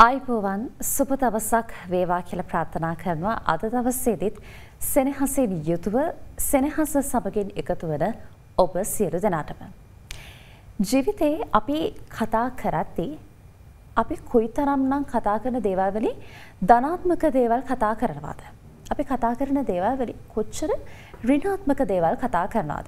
ආයිබෝවන් සුබ දවසක් වේවා කියලා ප්‍රාර්ථනා කරනවා. අද දවසේදීත් සෙනෙහසින් යුතුව සෙනෙහස සමගින් එකතු වන ඔබ සියලු දෙනාටම. ජීවිතේ අපි කතා කරද්දී අපි කොයිතරම්නම් කතා කරන දේවල් වලින් ධනාත්මක දේවල් කතා කරනවද? අපි කතා කරන දේවල් වලින් කොච්චර ඍණාත්මක දේවල් කතා කරනවද?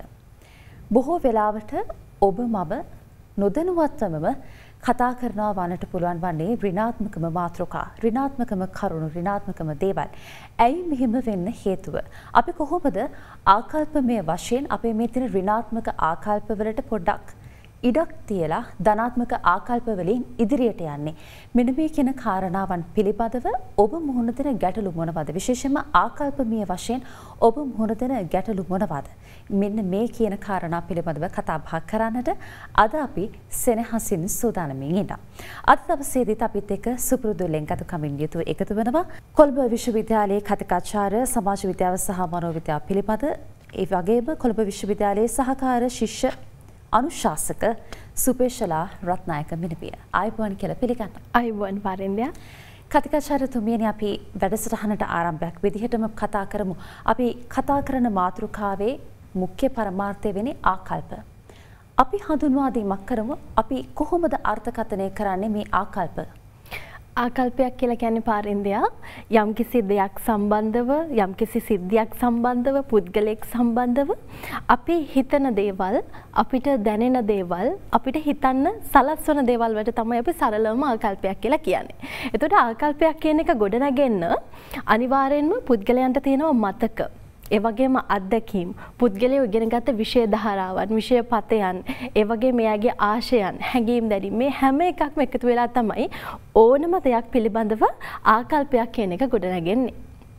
බොහෝ වෙලාවට ඔබ මම නොදැනුවත්වම කතා කරනවා වන්නට පුළුවන් වන්නේ ඍණාත්මකම මාතෘකා, ඍණාත්මකම කරුණු, ඍණාත්මකම දේවල්. ඇයි මෙහෙම වෙන්න හේතුව? අපි කොහොමද ආකල්පමය වශයෙන් අපේ මේ තියෙන ඍණාත්මක ආකල්ප වලට පොඩ්ඩක් ඉඩක් තියලා ධනාත්මක ආකල්ප වලින් ඉදිරියට යන්නේ? මෙන්න මේ කියන කාරණාවන් පිළිබඳව ඔබ මුහුණ දෙන ගැටලු මොනවද? විශේෂයෙන්ම ආකල්පමය වශයෙන් ඔබ මුහුණ දෙන ගැටලු මොනවද? මෙන්න මේ කියන කාරණා පිළිබඳව කතා බහ කරන්නට අද අපි සෙනෙහසින් සූදානම්ින් ඉන්නවා. අද දවසේදීත් අපිත් එක්ක සුපුරුදු ලෙන්ගතුකමින් යුතුව එකතු වෙනවා කොළඹ විශ්වවිද්‍යාලයේ කතිකාචාර්ය සමාජ විද්‍යාව සහ මනෝවිද්‍යාව පිළිබඳ ඒ වගේම කොළඹ විශ්වවිද්‍යාලයේ සහකාර ශිෂ්‍ය අනුශාසක සුපේශලා රත්නායක මිනිපිය. ආයුබෝවන් කියලා පිළිගන්න. ආයුබෝවන් පාරෙන්දයා. කතිකාචාර්යතුමියනි, අපි වැඩසටහනට ආරම්භයක් විදිහටම කතා කරමු. අපි කතා කරන මාතෘකාවේ මුඛ්‍ය පරමාර්ථය වෙන්නේ ආකල්ප. අපි හඳුන්වා දීමක් කරමු. අපි කොහොමද අර්ථකථනය කරන්නේ මේ ආකල්ප? ආකල්පයක් කියලා කියන්නේ පාරෙන්දයා යම්කිසි දෙයක් සම්බන්ධව, යම්කිසි සිද්ධියක් සම්බන්ධව, පුද්ගලයෙක් සම්බන්ධව අපි හිතන දේවල්, අපිට දැනෙන දේවල්, අපිට හිතන්න සලස්වන දේවල් වලට තමයි අපි සරලවම ආකල්පයක් කියලා කියන්නේ. එතකොට ආකල්පයක් කියන එක ගොඩනගෙන්න අනිවාර්යෙන්ම පුද්ගලයන්ට තියෙනවා මතක. ඒ වගේම අත්දැකීම්, පුද්ගලයෝ ඉගෙනගත්ත විෂය ධාරාවන්, විෂය පතයන්, ඒ වගේම එයාගේ ආශයන්, හැඟීම් දැරීම්, මේ හැම එකක්ම එකතු වෙලා තමයි ඕනම දෙයක් පිළිබඳව ආකල්පයක් කියන එක ගොඩනගන්නේ.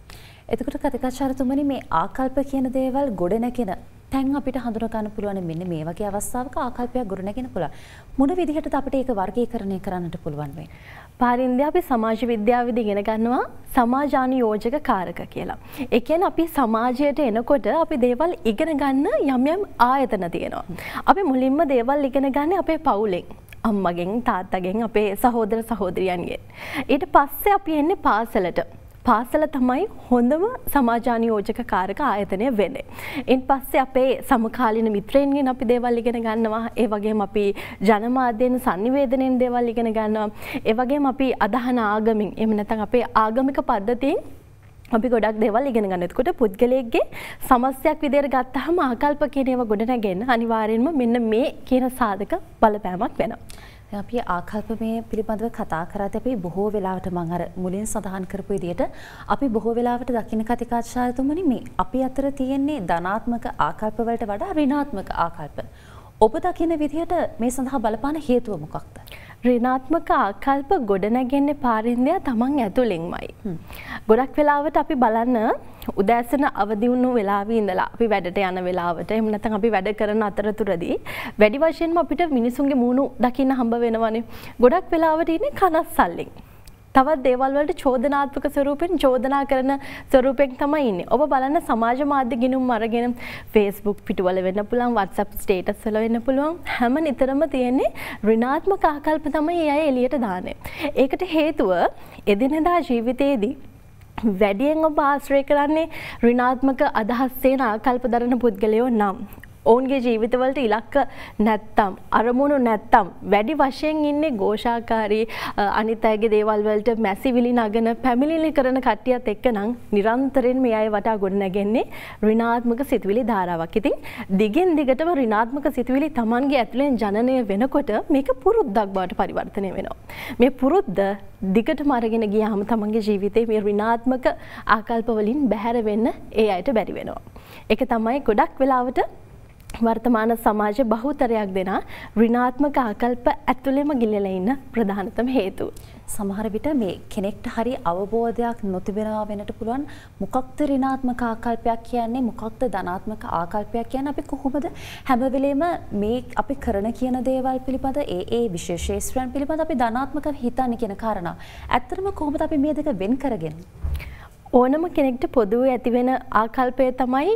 එතකොට කතිකාචාර්යතුමනි, මේ ආකල්ප කියන දේවල් ගොඩනගෙන තැන් අපිට හඳුනා ගන්න පුළුවන් මෙන්න මේ වගේ අවස්ථාවක ආකල්පයක් ගොඩනගෙන පුළුවන්. මොන විදිහටද අපිට ඒක වර්ගීකරණය කරන්නට පුළුවන් වෙන්නේ? පාරින්දයා අපි සමාජ විද්‍යාවේදී ඉගෙන ගන්නවා සමාජානුයෝජක කාරක කියලා. ඒ කියන්නේ අපි සමාජයට එනකොට අපි දේවල් ඉගෙන ගන්න යම් යම් ආයතන තියෙනවා. අපි මුලින්ම දේවල් ඉගෙන ගන්න අපේ පවුලෙන්, අම්මගෙන්, තාත්තගෙන්, අපේ සහෝදර සහෝදරියන්ගෙන්. ඊට පස්සේ අපි එන්නේ පාසලට. පාසල තමයි හොඳම සමාජානුයෝජක කාරක ආයතනය වෙන්නේ. ඉන් පස්සේ අපේ සමකාලීන මිත්‍රයන්ගෙන් අපි දේවල් ඉගෙන ගන්නවා. ඒ වගේම අපි ජනමාධ්‍යයෙන් sannivedanayen දේවල් ඉගෙන ගන්නවා. ඒ වගේම අපි අදහන ආගමින්, එහෙම නැත්නම් අපේ ආගමික පද්ධතියෙන් අපි ගොඩක් දේවල් ඉගෙන ගන්නවා. එතකොට පුද්ගලයෙක්ගේ සමස්තයක් විදියට ගත්තාම ආකල්ප කියන ඒවා ගොඩනගෙන අනිවාර්යෙන්ම මෙන්න මේ කියන සාධක බලපෑමක් වෙනවා. අපි ආකල්පමය පිළිබඳව කතා කරද්දී අපි බොහෝ වෙලාවට මම අර මුලින් සඳහන් කරපු විදිහට අපි බොහෝ වෙලාවට දකින්න කතිකාචාර්යතුමනි, මේ අපි අතර තියෙන්නේ ධනාත්මක ආකල්ප වලට වඩා ඍණාත්මක ආකල්ප. ඔබ දකින්න විදිහට මේ සඳහා බලපාන හේතුව මොකක්ද? ඍණාත්මක ආකල්ප ගොඩනගන්නේ පාරින්දයා තමන් ඇතුළෙන්මයි. ගොඩක් වෙලාවට අපි බලන්න උදෑසන අවදි වුණු වෙලාවේ ඉඳලා අපි වැඩට යන වෙලාවට, එහෙම නැත්නම් අපි වැඩ කරන අතරතුරදී වැඩි වශයෙන්ම අපිට මිනිසුන්ගේ මූණු දකින්න හම්බ වෙනවනේ. ගොඩක් වෙලාවට ඉන්නේ කනස්සල්ලෙන්. තවත් දේවල් වලට චෝදනාත්මක ස්වරූපෙන් චෝදනා කරන ස්වරූපෙන් තමයි ඉන්නේ. ඔබ බලන්න සමාජ මාධ්‍ය ගිණුම් අරගෙන Facebook පිටුවල වෙන්න පුළුවන්, WhatsApp ස්ටේටස් වල වෙන්න පුළුවන්, හැම නිතරම තියෙන්නේ ඍණාත්මක ආකල්ප තමයි ඒ අය එළියට දාන්නේ. ඒකට හේතුව එදිනෙදා ජීවිතයේදී වැඩියෙන් ඔබ ආශ්‍රය කරන්නේ ඍණාත්මක අදහස් තියෙන ආකල්ප දරන පුද්ගලයෝ නම් ඔවුන්ගේ ජීවිතවලට ඉලක්ක නැත්තම්, අරමුණු නැත්තම්, වැඩි වශයෙන් ඉන්නේ ഘോഷාකාරී අනිත් අයගේ දේවල් වලට මැසිවිලි නගන, පැමිණිලි කරන කට්ටියත් එක්ක නම් නිරන්තරයෙන් මේ අය වටා ගොඩනගන්නේ ඍණාත්මක සිතුවිලි ධාරාවක්. ඉතින් දිගින් දිගටම ඍණාත්මක සිතුවිලි Tamanගේ ඇතුලෙන් ජනනය වෙනකොට මේක පුරුද්දක් බවට පරිවර්තනය වෙනවා. මේ පුරුද්ද දිගටම අරගෙන ගියාම Tamanගේ ජීවිතේ මේ ඍණාත්මක ආකල්ප වලින් බැහැර වෙන්න ඒ අයට බැරි වෙනවා. ඒක තමයි ගොඩක් වෙලාවට වර්තමාන සමාජයේ බහුතරයක් දෙනා ඍණාත්මක ආකල්ප ඇතුළෙම ගිලිලා ඉන්න ප්‍රධානතම හේතුව. සමහර විට මේ කෙනෙක්ට හරි අවබෝධයක් නොතිබෙනවා වෙන්නට පුළුවන්. මොකක්ද ඍණාත්මක ආකල්පයක් කියන්නේ, මොකක්ද ධනාත්මක ආකල්පයක් කියන්නේ? අපි කොහොමද හැම වෙලේම මේ අපි කරන කියන දේවල් පිළිබඳ ඒ විශේෂේස්ත්‍රයන් පිළිබඳ අපි ධනාත්මක හිතන්නේ කියන කාරණා. ඇත්තටම කොහොමද අපි මේ දෙක වෙන් කරගන්නේ? ඕනම කෙනෙක්ට පොදුවේ ඇතිවෙන ආකල්පය තමයි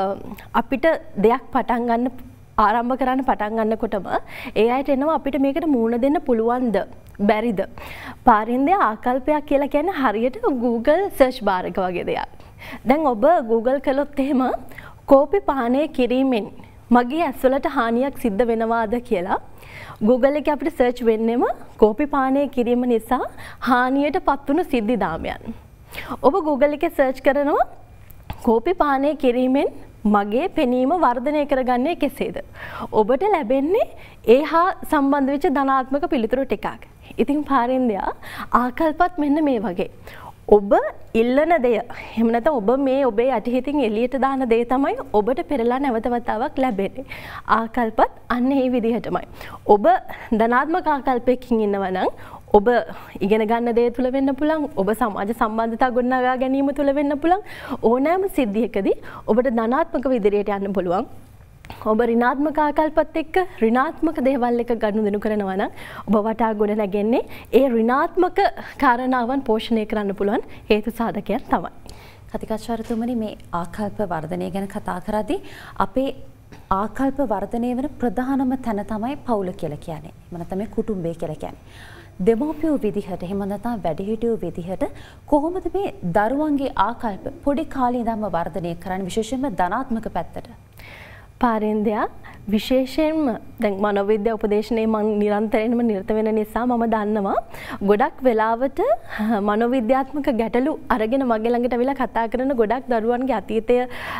අපිට දෙයක් පටන් ගන්න ආරම්භ කරන්න පටන් ගන්නකොටම ඒ අයට එනවා අපිට මේකට මූණ දෙන්න පුළුවන්ද බැරිද? පාරින්දය ආකල්පයක් කියලා කියන්නේ හරියට Google search bar එක වගේ දෙයක්. දැන් ඔබ Google කළොත් එහෙම කෝපි පානය කිරීමෙන් මගේ ඇස්වලට හානියක් සිද්ධ වෙනවාද කියලා Google එකේ අපිට search වෙන්නෙම කෝපි පානය කිරීම නිසා හානියට පත්වුණු සිද්ධි දාමයන්. ඔබ Google එකේ search කරනවා කෝපි පානය කිරීමෙන් මගේ පෙනීම වර්ධනය කරගන්නේ කෙසේද? ඔබට ලැබෙන්නේ ඒ හා සම්බන්ධ වෙච්ච ධනාත්මක පිළිතුරු ටිකක්. ඉතින් පාරින්දයා ආකල්පත් මෙන්න මේ වගේ. ඔබ ඉල්ලන දෙය එහෙම නැත්නම් ඔබ මේ ඔබේ යටිහිතින් එළියට දාන දේ තමයි ඔබට පෙරලා නැවත වතාවක් ලැබෙන්නේ. ආකල්පත් අන්න ඒ විදිහටමයි. ඔබ ධනාත්මක ආකල්පයකින් ඉන්නවා නම් ඔබ ඉගෙන ගන්න දේ තුල වෙන්න පුළුවන්, ඔබ සමාජ සම්බන්ධතා ගොඩනගා ගැනීම තුල වෙන්න පුළුවන්. ඕනෑම සිද්ධියකදී ඔබට ධනාත්මක විදිහට යන්න පුළුවන්. ඔබ ඍණාත්මක ආකල්පත් එක්ක ඍණාත්මක දේවල් එක ගනුදෙනු කරනවා නම් ඔබ වටා ගොඩ නැගෙන්නේ ඒ ඍණාත්මක කාරණාවන් පෝෂණය කරන්න පුළුවන් හේතු සාධකයන් තමයි. කතිකාචාර්යතුමනි මේ ආකල්ප වර්ධනය ගැන කතා කරද්දී අපේ ආකල්ප වර්ධනය වෙන ප්‍රධානම තැන තමයි පවුල කියලා කියන්නේ. එහෙම නැත්නම් මේ කුටුම්බය කියලා කියන්නේ. දෙමව්පියෝ විදිහට එහෙම නැත්නම් වැඩිහිටියෝ විදිහට කොහොමද මේ දරුවන්ගේ ආකල්ප පොඩි කාලේ ඉඳන්ම වර්ධනය කරන්නේ විශේෂයෙන්ම ධනාත්මක පැත්තට? පාරින්දයා විශේෂයෙන්ම දැන් මනෝවිද්‍යා උපදේශනයේ මම නිරන්තරයෙන්ම නිරත වෙන නිසා මම දන්නවා ගොඩක් වෙලාවට මනෝවිද්‍යාත්මක ගැටලු අරගෙන මගේ ළඟට අවිලා කතා කරන ගොඩක් දරුවන්ගේ අතීතය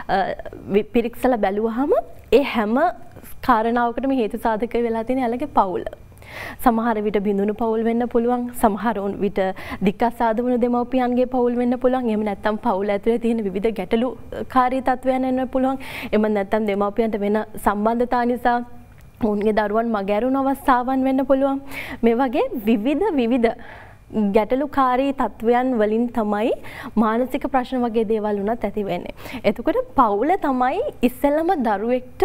පිරික්සලා බැලුවාම ඒ හැම කාරණාවකටම හේතු සාධක වෙලා තියෙන යාළගේ පවුල. සමහර විට බිඳුණු පවුල් වෙන්න පුළුවන්, සමහර විට දික්කසාද වුණු දෙමව්පියන්ගේ පවුල් වෙන්න පුළුවන්. එහෙම නැත්නම් පවුල ඇතුලේ තියෙන විවිධ ගැටලුකාරී තත්ත්වයන් වෙන්න පුළුවන්. එහෙම නැත්නම් දෙමව්පියන්ට වෙන සම්බන්ධතා නිසා ඔවුන්ගේ දරුවන් මගහැරුණු අවස්ථාවන් වෙන්න පුළුවන්. මේ වගේ විවිධ ගැටලුකාරී තත්ත්වයන් වලින් තමයි මානසික ප්‍රශ්න වගේ දේවල් උනත් ඇති වෙන්නේ. එතකොට පවුල තමයි ඉස්සෙල්ලම දරුවෙක්ට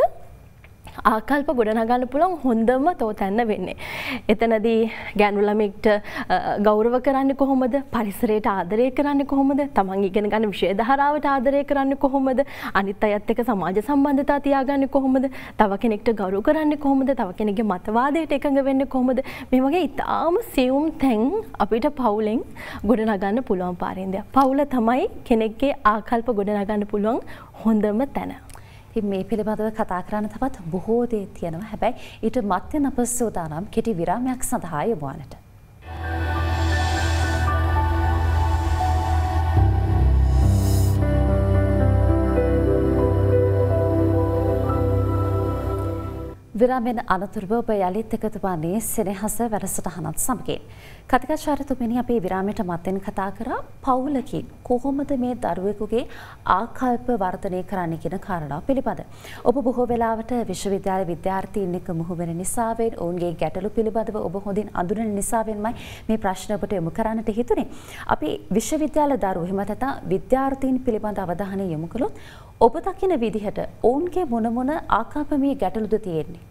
ආකල්ප ගොඩනගන්න පුළුවන් හොඳම තෝතැන්න වෙන්නේ. එතනදී ගෑනු ළමෙක්ට ගෞරව කරන්නේ කොහොමද? පරිසරයට ආදරය කරන්නේ කොහොමද? තමන් ඉගෙන ගන්න විෂය ධාරාවට ආදරය කරන්නේ කොහොමද? අනිත් අයත් එක්ක සමාජ සම්බන්ධතා තියාගන්නේ කොහොමද? තව කෙනෙක්ට ගෞරව කරන්නේ කොහොමද? තව කෙනෙක්ගේ මතවාදයට එකඟ වෙන්නේ කොහොමද? මේ වගේ ඉතාම සියුම් තැන් අපිට පවුලෙන් ගොඩනගන්න පුළුවන් පාරින්දයක්. පවුල තමයි කෙනෙක්ගේ ආකල්ප ගොඩනගන්න පුළුවන් හොඳම තැන. මේ පිළිබඳව කතා කරන්න තවත් බොහෝ දේ තියෙනවා. හැබැයි ඊට මත්තෙන් අප සූදානම් කෙටි විරාමයක් සඳහා යොමුවන්නට. විරාමෙන් අනතුරුව ඔබ යළිත් එකතු වන්නේ සෙනෙහස වැඩසටහනත් සමගින්. කතිකාචාර්යතුමනි අපි විරාමයට මත්තෙන් කතා කරා පවුලකින් කොහොමද මේ දරුවෙකුගේ ආකල්ප වර්ධනය කරන්න කියන කාරණාව පිළිබඳ. ඔබ බොහෝ වෙලාවට විශ්වවිද්‍යාල විද්‍යාර්ථීන් එක්ක මුහු වෙන නිසාවෙන් ඔවුන්ගේ ගැටලු පිළිබඳව ඔබ හොඳින් අඳුරන නිසාවෙන්මයි මේ ප්‍රශ්න ඔබට යොමු කරන්නට හිතුනේ. අපි විශ්වවිද්‍යාල දරුවෝ එහෙම නැත්නම් විද්‍යාර්ථීන් පිළිබඳ අවධානය යොමු කළොත් ඔබ දකින විදිහට ඔවුන්ගේ මොන ආකල්පමය ගැටලුද තියෙන්නේ?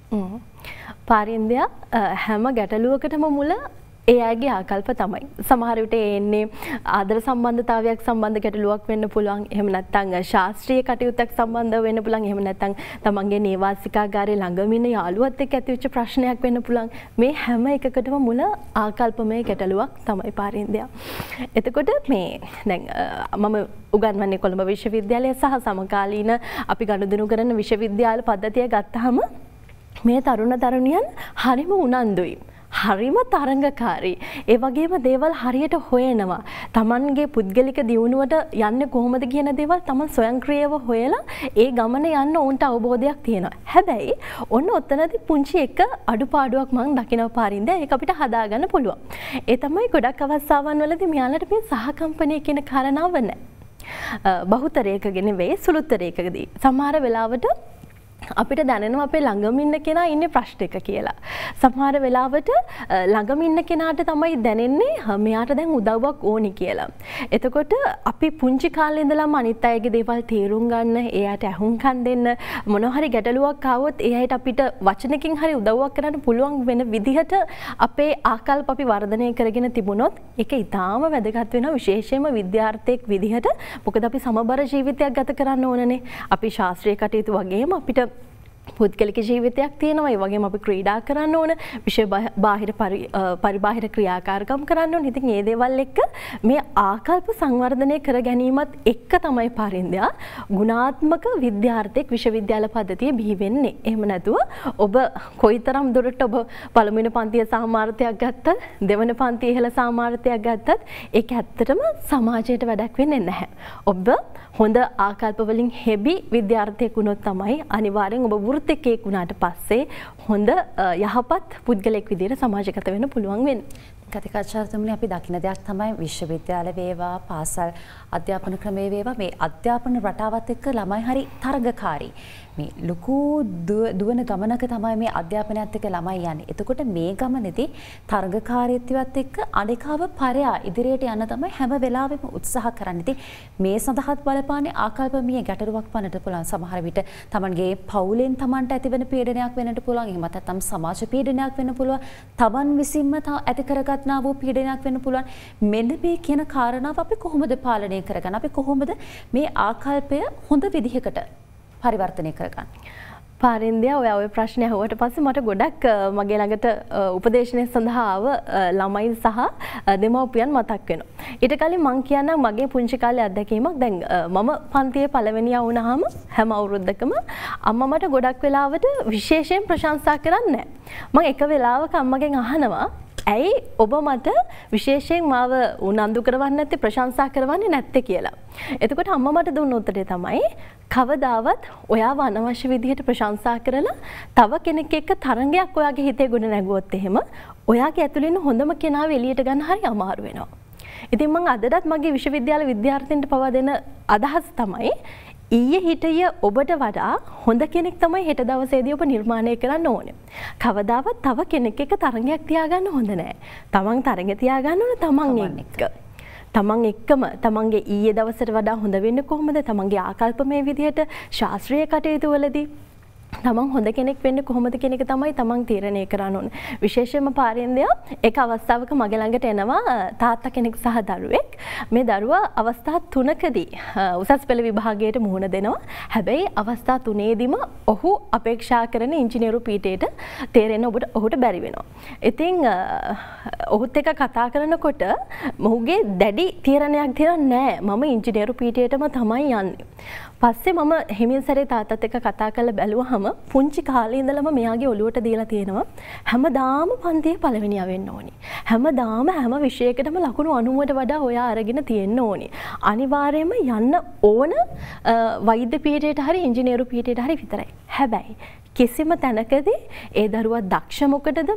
පාරින්දයා හැම ගැටලුවකටම මුල ඒ අයගේ ආකල්ප තමයි. සමහර විට එන්නේ ආදර සම්බන්ධතාවයක් සම්බන්ධ ගැටලුවක් වෙන්න පුළුවන්. එහෙම නැත්නම් ශාස්ත්‍රීය කටයුත්තක් සම්බන්ධව වෙන්න පුළුවන්. එහෙම නැත්නම් තමන්ගේ නේවාසිකාගාරයේ ළඟම ඉන්න යාළුවත් එක්ක ඇතිවෙච්ච ප්‍රශ්නයක් වෙන්න පුළුවන්. මේ හැම එකකටම මුල ආකල්පමය ගැටලුවක් තමයි පාරින්දයා. එතකොට මේ දැන් මම උගන්වන්නේ කොළඹ විශ්වවිද්‍යාලය සහ සමකාලීන අපි ගනුදෙනු කරන විශ්වවිද්‍යාල පද්ධතිය ගත්තාම මේ තරුණ තරුණියන් හරිම උනන්දුයි. හරිම තරංගකාරී. ඒ වගේම දේවල් හරියට හොයනවා. Tamanගේ පුද්ගලික දියුණුවට යන්නේ කොහොමද කියන දේවල් Taman ස්වයංක්‍රීයව හොයලා ඒ ගමන යන්න උන්ට අවබෝධයක් තියෙනවා. හැබැයි ඔන්න ඔතනදී පුංචි එක අඩුපාඩුවක් මම දකිනවා පාරින්ද. ඒක අපිට හදාගන්න පුළුවන්. ඒ තමයි ගොඩක් අවස්ථාවන් වලදී මෙයාලට මේ සහකම්පනය කියන කාරණාව නැහැ. බහුතරයකගෙන නෙවෙයි සුළුතරයකදී. සමහර වෙලාවට අපිට දැනෙනවා අපේ ළඟම ඉන්න කෙනා ඉන්නේ ප්‍රශ්නයක කියලා. සමහර වෙලාවට ළඟම ඉන්න කෙනාට තමයි දැනෙන්නේ මෙයාට දැන් උදව්වක් ඕනි කියලා. එතකොට අපි පුංචි කාලේ ඉඳලම අනිත් අයගේ දේවල් තේරුම් ගන්න, එයාට ඇහුම්කන් දෙන්න, මොනවා හරි ගැටලුවක් ආවොත් ඒ අයට අපිට වචනකින් හරි උදව්වක් කරන්න පුළුවන් වෙන විදිහට අපේ ආකල්ප අපි වර්ධනය කරගෙන තිබුණොත් ඒක ඊටාම වැදගත් වෙනවා විශේෂයෙන්ම විද්‍යාර්ථයෙක් විදිහට. මොකද අපි සමබර ජීවිතයක් ගත කරන්න ඕනනේ. අපි ශාස්ත්‍රීය කටයුතු වගේම අපිට පුද්ගලික ජීවිතයක් තියෙනවා. ඒ වගේම අපි ක්‍රීඩා කරන්න ඕන, විශේෂ බාහිර පරිබාහිර ක්‍රියාකාරකම් කරන්න ඕන. ඉතින් මේ දේවල් එක්ක මේ ආකල්ප සංවර්ධනය කර ගැනීමත් එක්ක තමයි පරින්දයා ගුණාත්මක විද්‍යාර්ථයක් විශ්වවිද්‍යාල පද්ධතිය බිහි වෙන්නේ. එහෙම නැතුව ඔබ කොයිතරම් දුරට ඔබ පළමුවෙනි පන්තියේ සාමාර්ථයක් ගත්තත්, දෙවන පන්තියේ ඉහළ සාමාර්ථයක් ගත්තත් ඒක ඇත්තටම සමාජයට වැඩක් වෙන්නේ නැහැ. ඔබ හොඳ ආකල්ප වලින් හෙබි විද්‍යාර්ථයෙක් වුණොත් තමයි අනිවාර්යෙන් ඔබ වෘත්තිකයෙක් වුණාට පස්සේ හොඳ යහපත් පුද්ගලයෙක් විදිහට සමාජගත වෙන්න පුළුවන් වෙන්නේ. කතිකාචාර්යතුමනි, අපි දකින දෙයක් තමයි විශ්වවිද්‍යාල වේවා පාසල් අධ්‍යාපන ක්‍රමයේ වේවා මේ අධ්‍යාපන රටාවත් එක්ක ළමයි හරි තරගකාරී. මේ ලොකු දුවන ගමනක තමයි මේ අධ්‍යාපනයත් එක්ක ළමයි යන්නේ. එතකොට මේ ගමනේදී තරගකාරීත්වයත් එක්ක අනිකාව පරයා ඉදිරියට යන්න තමයි හැම වෙලාවෙම උත්සාහ කරන්නේ. ඉතින් මේ සඳහාත් බලපාන්නේ ආකල්පමීය ගැටලුවක් වන්නට පුළුවන්. සමහර විට තමන්ගේ පවුලෙන් තමන්ට ඇතිවන පීඩනයක් වෙන්නට පුළුවන්. එහෙම නැත්නම් සමාජ පීඩනයක් වෙන්න පුළුවන්. තමන් විසින්ම ඇති කරගත්නා වූ පීඩනයක් වෙන්න පුළුවන්. මෙන්න මේ කියන කාරණාව අපි කොහොමද පාලනය කරගන්නේ? අපි කොහොමද මේ ආකල්පය හොඳ විදිහකට පරිවර්තනය කරගන්නේ? පාරින්දයා ඔය ප්‍රශ්නය අහුවට පස්සේ මට ගොඩක් මගේ ළඟට උපදේශනය සඳහා ආව ළමයි සහ දෙමව්පියන් මතක් වෙනවා. ඊට කලින් මම කියන්නම් මගේ පුංචි කාලේ අත්දැකීමක්. දැන් මම පන්තියේ පළවෙනියා වුණාම හැම අවුරුද්දකම අම්මා මට ගොඩක් වෙලාවට විශේෂයෙන් ප්‍රශංසා කරන්නේ නැහැ. මම එක වෙලාවක අම්මගෙන් අහනවා, ඇයි ඔබ මට විශේෂයෙන් මාව උනන්දු කරවන්නේ නැත්තේ, ප්‍රශංසා කරවන්නේ නැත්තේ කියලා. එතකොට අම්මා මට දුන්න උත්තරේ තමයි, කවදාවත් ඔයාව අනවශ්‍ය විදිහට ප්‍රශංසා කරලා තව කෙනෙක් එක්ක තරංගයක් ඔයාගේ හිතේ ගොඩ නැගුවොත් එහෙම ඔයාගේ ඇතුළේ ඉන්න හොඳම කෙනාව එළියට ගන්න හරි අමාරු වෙනවා. ඉතින් මම අදටත් මගේ විශ්වවිද්‍යාල විද්‍යාර්ථීන්ට පවා දෙන අදහස තමයි, ඊයේ හිටිය ඔබට වඩා හොඳ කෙනෙක් තමයි හෙට දවසේදී ඔබ නිර්මාණය කරන්න ඕනේ. කවදාවත් තව කෙනෙක් එක්ක තරංගයක් තියාගන්න හොඳ නැහැ. තමන් තරංග තියාගන්න ඕන තමන් එක්ක. තමන් එක්කම තමන්ගේ ඊයේ දවසට වඩා හොඳ වෙන්නේ කොහොමද? තමන්ගේ ආකල්ප මේ විදිහට ශාස්ත්‍රීය කටයුතු වලදී තමන් හොඳ කෙනෙක් වෙන්න කොහොමද කියන එක තමයි තමන් තීරණය කරන්න ඕනේ. විශේෂයෙන්ම පාරින්දයා එක අවස්ථාවක මගේ ළඟට එනවා තාත්තා කෙනෙක් සහ දරුවෙක්. මේ දරුවා අවස්ථා 3කදී උසස් පෙළ විභාගයට මුහුණ දෙනවා. හැබැයි අවස්ථා 3ෙදිම ඔහු අපේක්ෂා කරන ඉංජිනේරු පීඨයට තේරෙන්න ඔහුට බැරි වෙනවා. ඉතින් ඔහුත් එක්ක කතා කරනකොට මොහුගේ දැඩි තීරණයක් තියෙනවා, නෑ මම ඉංජිනේරු පීඨයටම තමයි යන්නේ. පස්සේ මම හිමින් සැරේ තාත්තත් එක්ක කතා කරලා බැලුවහම පුංචි කාලේ ඉඳලම මෙයාගේ ඔළුවට දීලා තියෙනවා, හැමදාම පන්තියේ පළවෙනියා වෙන්න ඕනි. හැමදාම හැම විෂයකටම ලකුණු 90ට වඩා ඔයා අරගෙන තියෙන්න ඕනි. අනිවාර්යයෙන්ම යන්න ඕන වෛද්‍ය පීඨයට හරි ඉංජිනේරු පීඨයට හරි විතරයි. හැබැයි කිසිම තැනකදී ඒ දරුවා දක්ෂ මොකටද?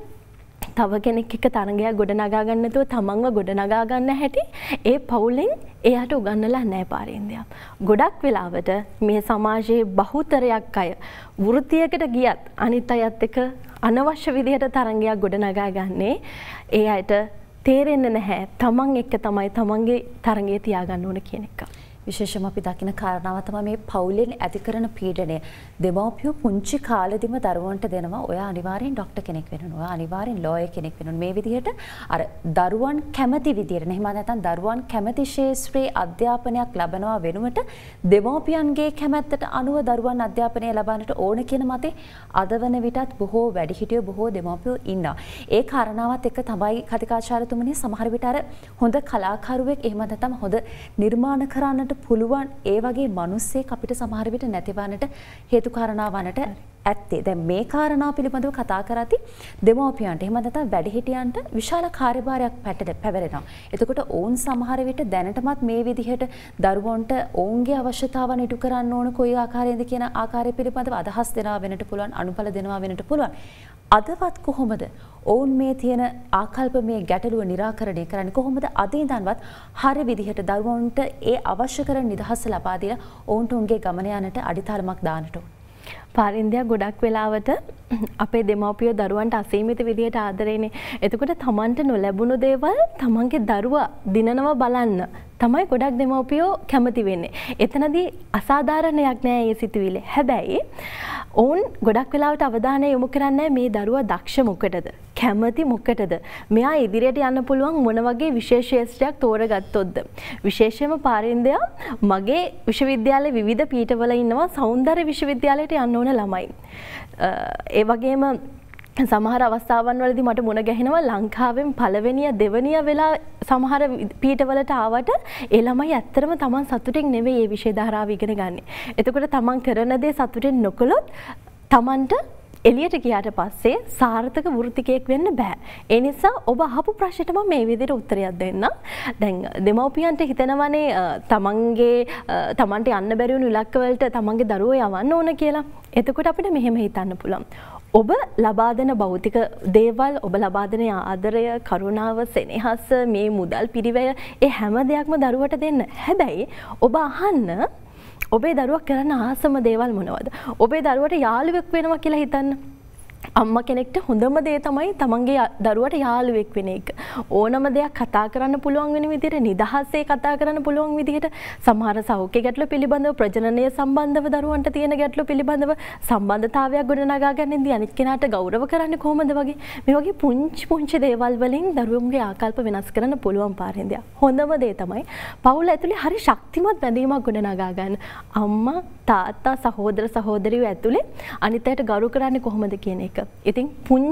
තව කෙනෙක් එක්ක තරංගයක් ගොඩනගා ගන්න නැතුව තමන්ව ගොඩනගා ගන්න හැටි ඒ පවුලෙන් එයාට උගන්වලා නැහැ පාරින්දයා. ගොඩක් වෙලාවට මේ සමාජයේ බහුතරයක් අය වෘත්තියකට ගියත් අනිත් අයත් එක්ක අනවශ්‍ය විදිහට තරංගයක් ගොඩනගා ගන්නේ ඒ අයට තේරෙන්නේ නැහැ තමන් එක්ක තමයි තමන්ගේ තරංගය තියාගන්න ඕන කියන එක. විශේෂම අපි දකින කාරණාව තමයි මේ පවුලෙන් ඇති කරන පීඩනය. දෙමව්පියෝ පුංචි කාලෙදිම දරුවන්ට දෙනවා, ඔයා අනිවාර්යෙන් ડોක්ටර් කෙනෙක් වෙන්න ඕන, ඔයා අනිවාර්යෙන් ලෝයර් කෙනෙක් වෙන්න ඕන. මේ විදිහට අර දරුවන් කැමති විදිහට, එහෙම නැත්නම් දරුවන් කැමති ශාස්ත්‍රීය අධ්‍යාපනයක් ලබනවා වෙනුවට දෙමව්පියන්ගේ කැමැත්තට අනුව දරුවන් අධ්‍යාපනය ලබන්නට ඕන කියන මතේ අද වන විටත් බොහෝ වැඩිහිටියෝ බොහෝ දෙමව්පියෝ ඉන්නවා. ඒ කාරණාවත් එක්ක තමයි කතිකාචාර්යතුමනි සමහර විට අර හොඳ කලාකරුවෙක් එහෙම නැත්නම් හොඳ නිර්මාණ කරන්නට පුළුවන් ඒ වගේ මිනිස්සෙක් අපිට සමහර විට නැතිවන්නට හේතු කාරණා වන්නට ඇත්තේ. දැන් මේ කාරණා පිළිබඳව කතා කරද්දී දෙමව්පියන්ට එහෙම නැත්නම් වැඩිහිටියන්ට විශාල කාර්යභාරයක් පැවරෙනවා. එතකොට ඔවුන් සමහර විට දැනටමත් මේ විදිහට දරුවන්ට ඔවුන්ගේ අවශ්‍යතාවන් ඉටු කරන්න ඕන කොයි ආකාරයෙන්ද කියන ආකාරය පිළිබඳව අදහස් දෙනවා වෙන්නට පුළුවන්, අනුපල දෙනවා වෙන්නට පුළුවන්. අදවත් කොහොමද ඔවුන් මේ තියෙන ආකල්ප මේ ගැටලුව निराකරණය කරන්නේ? කොහොමද අද ඉඳන්වත් හරි විදිහට දරුවන්ට ඒ අවශ්‍ය කරන නිදහස ලබා දීලා ඔවුන්ට උන්ගේ ගමන යනට අඩිතාලමක් දාන්නට ඕන? පාරින්දයා ගොඩක් වෙලාවට අපේ දෙමව්පියෝ දරුවන්ට අසීමිත විදිහට ආදරේනේ. එතකොට තමන්ට නොලැබුණු දේවල් තමන්ගේ දරුවා දිනනවා බලන්න තමයි ගොඩක් දෙමව්පියෝ කැමති වෙන්නේ. එතනදී අසාධාරණයක් නෑ මේ සිතුවිල්ල. හැබැයි ඔවුන් ගොඩක් වෙලාවට අවධානය යොමු කරන්නේ මේ දරුවා දක්ෂ මොකටද? කැමති මොකටද? මෙයා ඉදිරියට යන්න පුළුවන් මොන වගේ විශේෂ ශේෂ්ත්‍රයක් තෝරගත්තොත්ද? විශේෂයෙන්ම පාරින්දයා මගේ විශ්වවිද්‍යාලයේ විවිධ පීඨවල ඉන්නවා සෞන්දර්ය විශ්වවිද්‍යාලයට යන්න ඕන ළමයි. ඒ වගේම සමහර අවස්ථාවන් වලදී මට මුණ ගැහෙනවා ලංකාවෙන් පළවෙනිය දෙවනිය වෙලා සමහර පීඨවලට ආවට ඒ ළමයි ඇත්තටම තමන් සතුටින් නෙවෙයි මේ විෂය ධාරාව ඉගෙන ගන්න. එතකොට තමන් කරන දේ සතුටින් නොකළොත් තමන්ට එළියට ගියාට පස්සේ සාර්ථක වෘත්තිකයෙක් වෙන්න බෑ. ඒ නිසා ඔබ අහපු ප්‍රශ්නෙට මම මේ විදිහට උත්තරයක් දෙන්නම්. දැන් දෙමව්පියන්ට හිතනවනේ තමන්ට යන්න බැරි වුණු ඉලක්ක වලට තමන්ගේ දරුවෝ යවන්න ඕන කියලා. එතකොට අපිට මෙහෙම හිතන්න පුළුවන්. ඔබ ලබා දෙන භෞතික දේවල්, ඔබ ලබා දෙන ආදරය, කරුණාව, සෙනෙහස, මේ මුදල් පිරිවැය, ඒ හැම දෙයක්ම දරුවට දෙන්න. හැබැයි ඔබ අහන්න ඔබේ දරුවා කරන ආසම දේවල් මොනවද? ඔබේ දරුවට යාළුවෙක් වෙනවා කියලා හිතන්න. අම්මා කෙනෙක්ට හොඳම දේ තමයි තමන්ගේ දරුවට යාළුවෙක් වෙන එක. ඕනම දෙයක් කතා කරන්න පුළුවන් වෙන විදිහට, නිදහසේ කතා කරන්න පුළුවන් විදිහට, සමහර සෞඛ්‍ය ගැටලු පිළිබඳව, ප්‍රජනනය සම්බන්ධව දරුවන්ට තියෙන ගැටලු පිළිබඳව සම්බන්ධතාවයක් ගොඩනගා ගන්නෙන්දී අනිත් කෙනාට ගෞරව කරන්න කොහොමද වගේ මේ වගේ පුංචි දේවල් වලින් දරුවන්ගේ ආකල්ප වෙනස් කරන්න පුළුවන් පාරින්දයා. හොඳම දේ තමයි පවුල ඇතුලේ හරි ශක්තිමත් බැඳීමක් ගොඩනගා ගන්න. අම්මා, තාත්තා, සහෝදර සහෝදරියෝ ඇතුලේ අනිත් අයට ගරු කරන්නේ කොහොමද කියන එක. ඉතින්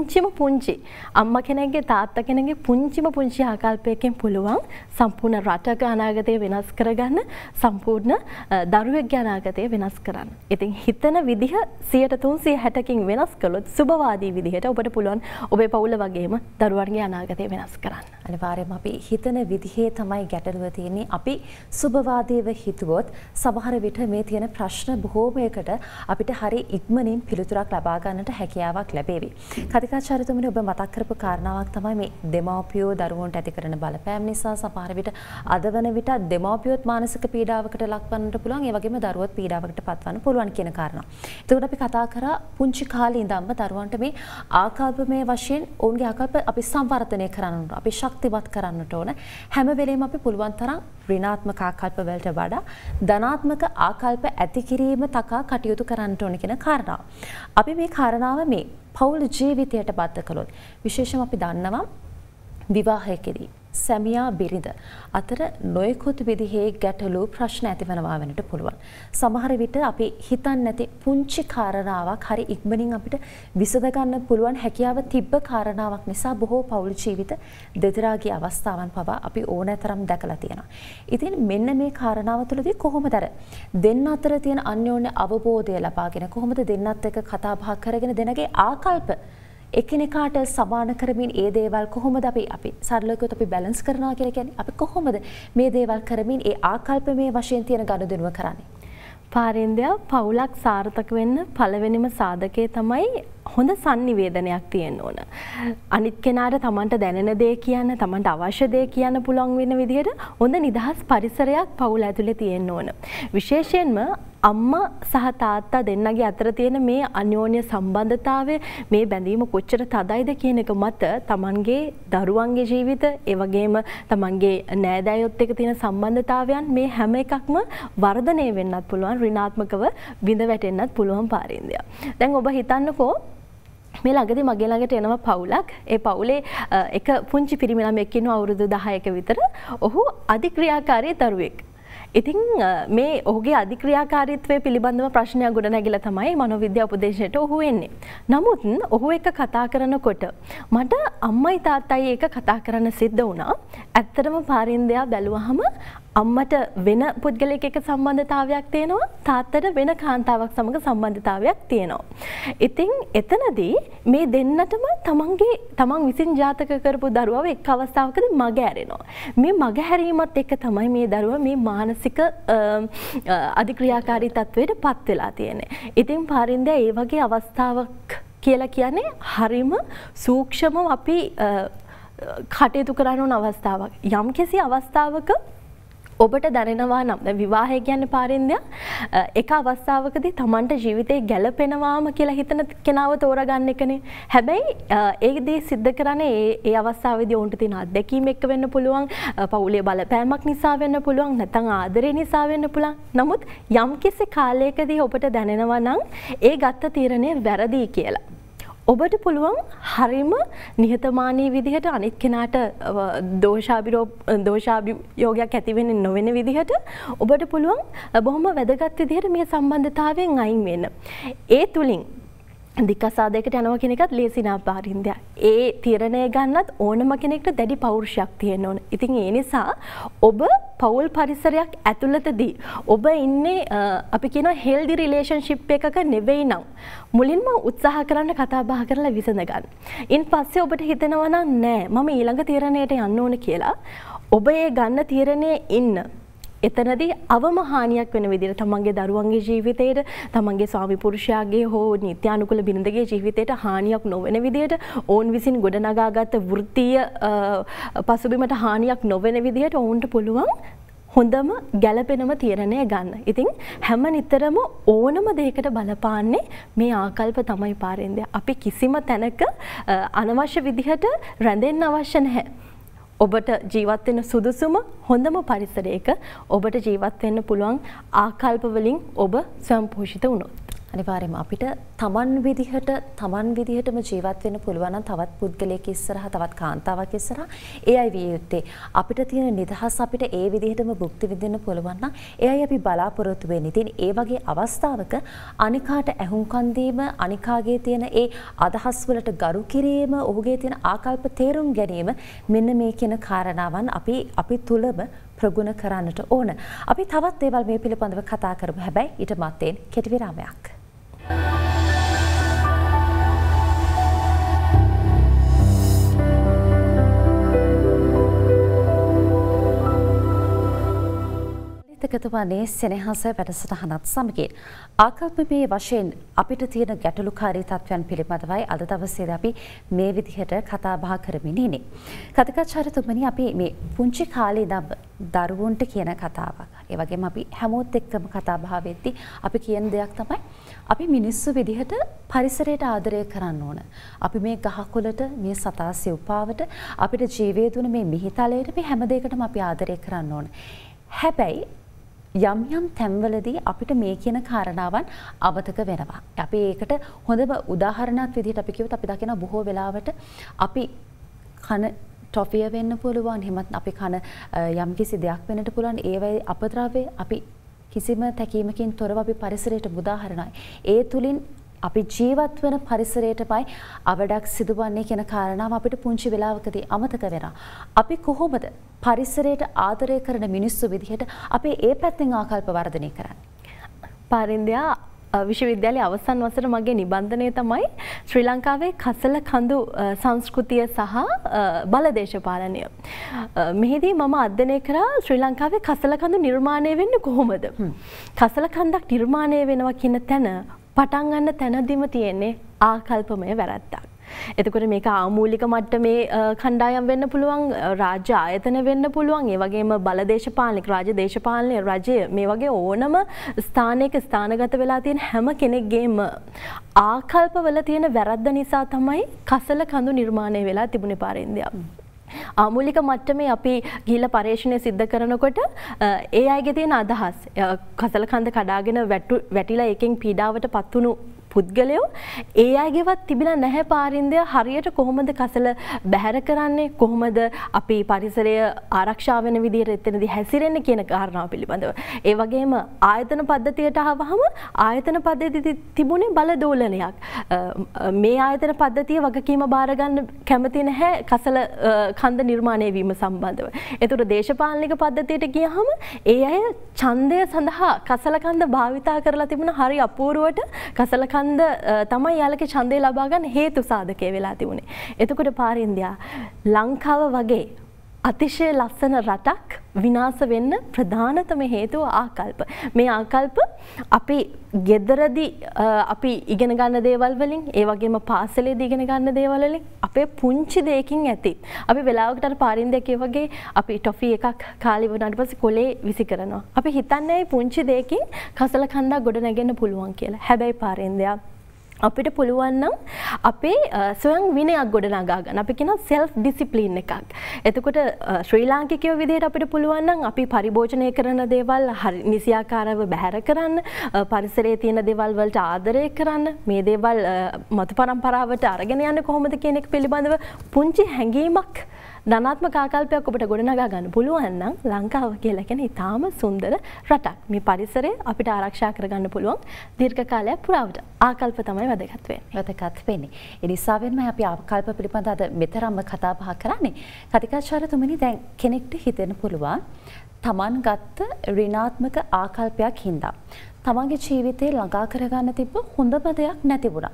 පුංචි අම්මා කෙනෙක්ගේ තාත්තා කෙනෙක්ගේ පුංචි ආකල්පයකින් පුළුවන් සම්පූර්ණ රටක අනාගතය වෙනස් කරගන්න, සම්පූර්ණ දරුවෙක්ගේ අනාගතය වෙනස් කරන්න. ඉතින් හිතන විදිහ 100-360කින් වෙනස් කළොත් සුබවාදී විදිහට ඔබට පුළුවන් ඔබේ පවුල වගේම දරුවන්ගේ අනාගතය වෙනස් කරන්න. අනිවාර්යයෙන්ම අපි හිතන විදිහේ තමයි ගැටලුව තියෙන්නේ. අපි සුබවාදීව හිතුවොත් සමහර විට මේ තියෙන ප්‍රශ්න බොහෝමයකට අපිට හරි ඉක්මනින් පිළිතුරක් ලබා ගන්නට හැකියාවක් ලැබේවි. කතිකාචාර්යතුමනි, ඔබ මතක් කරපු කාරණාවක් තමයි මේ දෙමව්පියෝ දරුවන්ට ඇති කරන බලපෑම් නිසා සමහර විට අද වන විට දෙමව්පියොත් මානසික පීඩාවකට ලක්වන්නට පුළුවන්, ඒ වගේම දරුවොත් පීඩාවකට පත්වන්න පුළුවන් කියන කාරණා. එතකොට අපි කතා කරා පුංචි කාලේ ඉඳන්ම දරුවන්ට මේ ආකල්පමය වශයෙන් ඔවුන්ගේ ආකල්ප අපි සංවර්ධනය කරන්න ඕන, අපි ශක්තිමත් කරන්නට ඕන. හැම වෙලේම අපි පුළුවන් තරම් ඍණාත්මක ආකල්ප වලට වඩා ධනාත්මක ආකල්ප ඇති කිරීම තකා කටයුතු කරන්නට ඕන කියන කාරණාව. අපි මේ කාරණාව මේ පෞල් ජීවිතයට බද්ධ කළොත් විශේෂම අපි දන්නවා විවාහයකදී සැමියා බිරිඳ අතර නොයෙකුත් විදිහේ ගැටලු ප්‍රශ්න ඇතිවනවා වෙනට පුළුවන්. සමහර විට අපි හිතන්නේ නැති පුංචි කාරණාවක් හරි ඉක්මනින් අපිට විසඳ ගන්න පුළුවන් හැකියාව තිබ්බ කාරණාවක් නිසා බොහෝ පෞල් ජීවිත දෙදරාගේ අවස්ථාවන් පවා අපි ඕනෑතරම් දැකලා තියෙනවා. ඉතින් මෙන්න මේ කාරණාව තුළදී කොහොමද දෙන්න අතර තියෙන අන්‍යෝන්‍ය අවබෝධය ලබාගෙන කොහොමද දෙන්නත් එක්ක කතා බහ කරගෙන දෙනගේ ආකල්ප එකිනෙකාට සමාන කරමින් ඒ දේවල් කොහොමද අපි සරලව කිව්වොත් අපි බැලන්ස් කරනවා කියලා කියන්නේ අපි කොහොමද මේ දේවල් කරමින් ඒ ආකල්පමේ වශයෙන් තියෙන ගනුදෙනුව කරන්නේ? පාරින්දයා පවුලක් සාර්ථක වෙන්න පළවෙනිම සාධකය තමයි හොඳ sannivedanayak තියෙන්න ඕන. අනිත් කෙනාට තමන්ට දැනෙන දේ කියන්න, තමන්ට අවශ්‍ය දේ කියන්න පුළුවන් වෙන විදිහට හොඳ නිදහස් පරිසරයක් පවුල ඇතුලේ තියෙන්න ඕන. විශේෂයෙන්ම අම්මා සහ තාත්තා දෙන්නගේ අතර තියෙන මේ අන්‍යෝන්‍ය සම්බන්ධතාවය, මේ බැඳීම කොච්චර තදයිද කියන එක මත තමන්ගේ දරුවන්ගේ ජීවිත, ඒ වගේම තමන්ගේ නෑදෑයොත් එක්ක තියෙන සම්බන්ධතාවයන් මේ හැම එකක්ම වර්ධනය වෙන්නත් පුළුවන්, ඍණාත්මකව බිඳ වැටෙන්නත් පුළුවන් පාරින්දයා. දැන් ඔබ හිතන්නකෝ මේ ළඟදී මගේ ළඟට එනවා පවුලක්. ඒ පවුලේ එක පුංචි පිරිමි ළමයෙක් ඉන්නවා අවුරුදු 10ක විතර. ඔහු අධික්‍රියාකාරී දරුවෙක්. ඉතින් මේ ඔහුගේ අධික්‍රියාකාරීත්වය පිළිබඳව ප්‍රශ්නයක් ගොඩනැගිලා තමයි මනෝවිද්‍යා උපදේශයට ඔහු එන්නේ. නමුත් ඔහු එක්ක කතා කරනකොට මට අම්මයි තාත්තයි එක කතා කරන්න සිද්ධ වුණා. ඇත්තටම පාරින්දයා බැලුවහම අම්මට වෙන පුද්ගලයෙක් එක්ක සම්බන්ධතාවයක් තියෙනවා, තාත්තට වෙන කාන්තාවක් සමග සම්බන්ධතාවයක් තියෙනවා. ඉතින් එතනදී මේ දෙන්නටම තමන් විසින් ජාතක කරපු දරුවව එක් අවස්ථාවකදී මග ඇරෙනවා. මේ මග හැරීමත් එක්ක තමයි මේ දරුවා මේ මානසික අධික්‍රියාකාරී තත්වයට පත් වෙලා තියෙන්නේ. ඉතින් පාරින්දයා ඒ වගේ අවස්ථාවක් කියලා කියන්නේ හරිම සූක්ෂමව අපි කටයුතු කරන අවස්ථාවක්. යම්කිසි අවස්ථාවක ඔබට දැනෙනවා නම් දැන් විවාහය කියන්නේ පාරින්දයා එක අවස්ථාවකදී Tamanට ජීවිතේ ගැළපෙනවාම කියලා හිතන කෙනාව තෝරගන්න එකනේ. හැබැයි ඒ දේ සිද්ධ කරන්නේ ඒ අවස්ථාවේදී ඔවුන්ට තියෙන අත්දැකීම් එක්ක වෙන්න පුළුවන්, පවුලේ බලපෑමක් නිසා වෙන්න පුළුවන්, නැත්නම් ආදරේ නිසා වෙන්න පුළුවන්. නමුත් යම්කිසි කාලයකදී ඔබට දැනෙනවා නම් ඒ ගත්ත තීරණය වැරදි කියලා. ඔබට පුළුවන් හරිම නිහතමානී විදිහට අනිත් කෙනාට දෝෂාභියෝගයක් ඇති වෙන්නේ නොවන විදිහට ඔබට පුළුවන් බොහොම වැදගත් විදිහට මේ සම්බන්ධතාවයෙන් අයින් වෙන්න. ඒ තුලින් දික්කසාදයකට යනවා කියන එකත් ලේසි නෑ පාරින්දයා. ඒ තීරණය ගන්නත් ඕනම කෙනෙක්ට දැඩි පෞරුෂයක් තියෙන්න ඕන. ඉතින් ඒ නිසා ඔබ පෞල් පරිසරයක් ඇතුළතදී ඔබ ඉන්නේ අපි කියනවා හෙල්දි රිලේෂන්ෂිප් එකක නෙවෙයි නම් මුලින්ම උත්සාහ කරන්න කතා බහ කරලා විසඳ ගන්න. ඉන් පස්සේ ඔබට හිතෙනවා නම් නෑ මම ඊළඟ තීරණයට යන්න ඕන කියලා ඔබ ඒ ගන්න තීරණයේ ඉන්න එතනදී අවම හානියක් වෙන විදිහට තමන්ගේ දරුවන්ගේ ජීවිතේට තමන්ගේ ස්වාමි පුරුෂයාගේ හෝ නිත්‍යානුකූල බිරිඳගේ ජීවිතේට හානියක් නොවන විදිහට ඔවුන් විසින් ගොඩනගාගත්ත වෘත්තීය පසුබිමට හානියක් නොවන විදිහට ඔවුන්ට පුළුවන් හොඳම ගැළපෙනම තීරණය ගන්න. ඉතින් හැම නිතරම ඕනම දෙයකට බලපාන්නේ මේ ආකල්ප තමයි පාරෙන්දේ. අපි කිසිම තැනක අනවශ්‍ය විදිහට රැඳෙන්න අවශ්‍ය නැහැ. ඔබට ජීවත් වෙන්න සුදුසුම හොඳම පරිසරයක ඔබට ජීවත් වෙන්න පුළුවන් ආකල්ප වලින් ඔබ ස්වයංපෝෂිත වුණොත් අනිවාර්යයෙන්ම අපිට තමන් විදිහටම ජීවත් වෙන්න පුළුවන් නම් තවත් පුද්ගලයෙක් ඉස්සරහා තවත් කාන්තාවක් ඉස්සරහා ඒ අය විය යුත්තේ අපිට තියෙන නිදහස අපිට ඒ විදිහටම භුක්ති විඳින්න පුළුවන් නම් ඒ අය අපි බලාපොරොත්තු වෙන්නේ. ඉතින් ඒ වගේ අවස්ථාවක අනිකාට ඇහුම්කන් දීම අනිකාගේ තියෙන ඒ අදහස් වලට ගරු කිරීම ඔහුගේ තියෙන ආකල්ප තේරුම් ගැනීම මෙන්න මේ කියන කාරණාවන් අපි තුලම ප්‍රගුණ කරන්නට ඕන. අපි තවත් දේවල් මේ පිළිබඳව කතා කරමු. හැබැයි ඊට මත්තෙන් කෙටි විරාමයක්. එකතුවන්නේ සෙනෙහස වැඩසටහනත් සමගින් ආකල්පමය වශයෙන් අපිට තියෙන ගැටලුකාරී තත්ත්වයන් පිළිබඳවයි අද දවසේදී අපි මේ විදිහට කතා බහ කරමින් ඉන්නේ. කතිකාචාර්යතුමනි අපි මේ පුංචි කාලේ ඉඳන් දරුවන්ට කියන කතාවක්. ඒ වගේම අපි හැමෝත් එක්කම කතා බහ වෙද්දී අපි කියන දෙයක් තමයි අපි මිනිස්සු විදිහට පරිසරයට ආදරය කරන්න ඕන. අපි මේ ගහකොළට මේ සතා සිව්පාවට අපිට ජීවය දුන මේ මිහිතලයට මේ හැම දෙයකටම අපි ආදරය කරන්න ඕන. හැබැයි යම් තැන්වලදී අපිට මේ කියන කාරණාවන් අමතක වෙනවා. අපි ඒකට හොඳම උදාහරණයක් විදිහට අපි කිව්වොත් අපි දකින බොහෝ වෙලාවට අපි කන ටොෆිය වෙන්න පුළුවන්. එහෙමත් අපි කන යම්කිසි දෙයක් වෙන්නට පුළුවන්. ඒවයි අපද්‍රව්‍ය අපි කිසිම තැකීමකින් තොරව අපි පරිසරයට උදාහරණයි. ඒ තුලින් අපි ජීවත් වෙන පරිසරයටමයි අවඩක් සිදුවන්නේ කියන කාරණාව අපිට පුංචි වෙලාවකදී අමතක වෙනවා. අපි කොහොමද පරිසරයට ආදරය කරන මිනිස්සු විදිහට අපි ඒ පැත්තෙන් ආකල්ප වර්ධනය කරන්නේ? පාරින්දයා විශ්වවිද්‍යාලයේ අවසන් වසර මගේ නිබන්ධනය තමයි ශ්‍රී ලංකාවේ කසල කඳු සංස්කෘතිය සහ බලදේශපාලනය. මෙහිදී මම අධ්‍යයනය කරා ශ්‍රී ලංකාවේ කසල කඳු නිර්මාණය වෙන්නේ කොහොමද? කසල කන්දක් නිර්මාණය වෙනවා කියන තැන පටන් ගන්න තැනදීම තියෙන්නේ ආකල්පමය වැරැද්දක්. එතකොට මේක ආමූලික මට්ටමේ කණ්ඩායම් වෙන්න පුළුවන්, රාජ්‍ය ආයතන වෙන්න පුළුවන්, ඒ වගේම බලදේශපාලනික රාජ්‍ය දේශපාලනය රජය මේ වගේ ඕනම ස්ථානයක ස්ථානගත වෙලා තියෙන හැම කෙනෙක්ගේම ආකල්පවල තියෙන වැරද්ද නිසා තමයි කසල කඳු නිර්මාණය වෙලා තිබුණේ පාරේන්දයා. ආමූලික මට්ටමේ අපි ගිහිල්ලා පරීක්ෂණය සිද්ධ කරනකොට ඒ අයගේ තියෙන අදහස් කසල කඳ කඩාගෙන වැටිලා එකෙන් පීඩාවට පත්වුණු පුද්ගලයෝ ඒ අයගේවත් තිබිලා නැහැ පාරින්දය හරියට කොහොමද කසල බැහැර කරන්නේ, කොහොමද අපි පරිසරය ආරක්ෂා වෙන විදිහට එතනදී හැසිරෙන්නේ කියන කාරණාව පිළිබඳව. ඒ වගේම ආයතන පද්ධතියට ආවහම ආයතන පද්ධතියේ තිබුණේ බල දෝලනයක්. මේ ආයතන පද්ධතිය වගකීම බාර ගන්න කැමති නැහැ කසල කන්ද නිර්මාණය වීම සම්බන්ධව. ඒතර දේශපාලනික පද්ධතියට ගියහම ඒ අය ඡන්දය සඳහා කසල කන්ද භාවිතා කරලා තිබුණ හරි අපූර්වට කසල කන්ද තමයි යාලගේ ඡන්දය ලබා ගන්න හේතු සාධකය වෙලා තිබුණේ. එතකොට පාරින්දයා ලංකාව වගේ අතිශය ලස්සන රටක් විනාශ වෙන්න ප්‍රධානතම හේතුව ආකල්ප. මේ ආකල්ප අපි ගෙදරදී අපි ඉගෙන ගන්න දේවල් වලින්, ඒ වගේම පාසලේදී ඉගෙන ගන්න දේවල් වලින් අපේ පුංචි දෙයකින් ඇති. අපි වෙලාවකට අර පාරින්දයා කිය වගේ අපි ටොෆි එකක් කාලේ වුණාට පස්සේ කොලේ විසි කරනවා. අපි හිතන්නේ පුංචි දෙයකින් කසල කන්දක් ගොඩ නැගෙන්න පුළුවන් කියලා. හැබැයි පාරින්දයා අපිට පුළුවන් නම් අපේ ස්වයං විනයක් ගොඩනගා ගන්න. අපි කියන self discipline එකක්. එතකොට ශ්‍රී ලාංකිකයෝ විදිහට අපිට පුළුවන් නම් අපි පරිභෝජනය කරන දේවල් හරි නිසියාකාරව බැහැර කරන්න, පරිසරයේ තියෙන දේවල් වලට ආදරය කරන්න, මේ දේවල් මතු පරම්පරාවට අරගෙන යන්නේ කොහොමද කියන එක පිළිබඳව පුංචි හැඟීමක් ධනාත්මක ආකල්පයක් ඔබට ගොඩනගා ගන්න පුළුවන් නම් ලංකාව කියලා කියන්නේ ඉතාම සුන්දර රටක්. මේ පරිසරය අපිට ආරක්ෂා කරගන්න පුළුවන් දීර්ඝ කාලයක් පුරාවට. ආකල්ප තමයි වැදගත් වෙන්නේ. වැදගත් වෙන්නේ. ඒ නිසාවෙන්ම අපි ආකල්ප පිළිබඳ අද මෙතරම්ම කතා බහ කරන්නේ. කතිකාචාර්යතුමනි දැන් කෙනෙක්ට හිතෙන්න පුළුවන් තමන් ගත්ත ඍණාත්මක ආකල්පයක් හින්දා තමන්ගේ ජීවිතේ ළඟා කරගන්න තිබ්බ හොඳම දෙයක් නැති වුණා.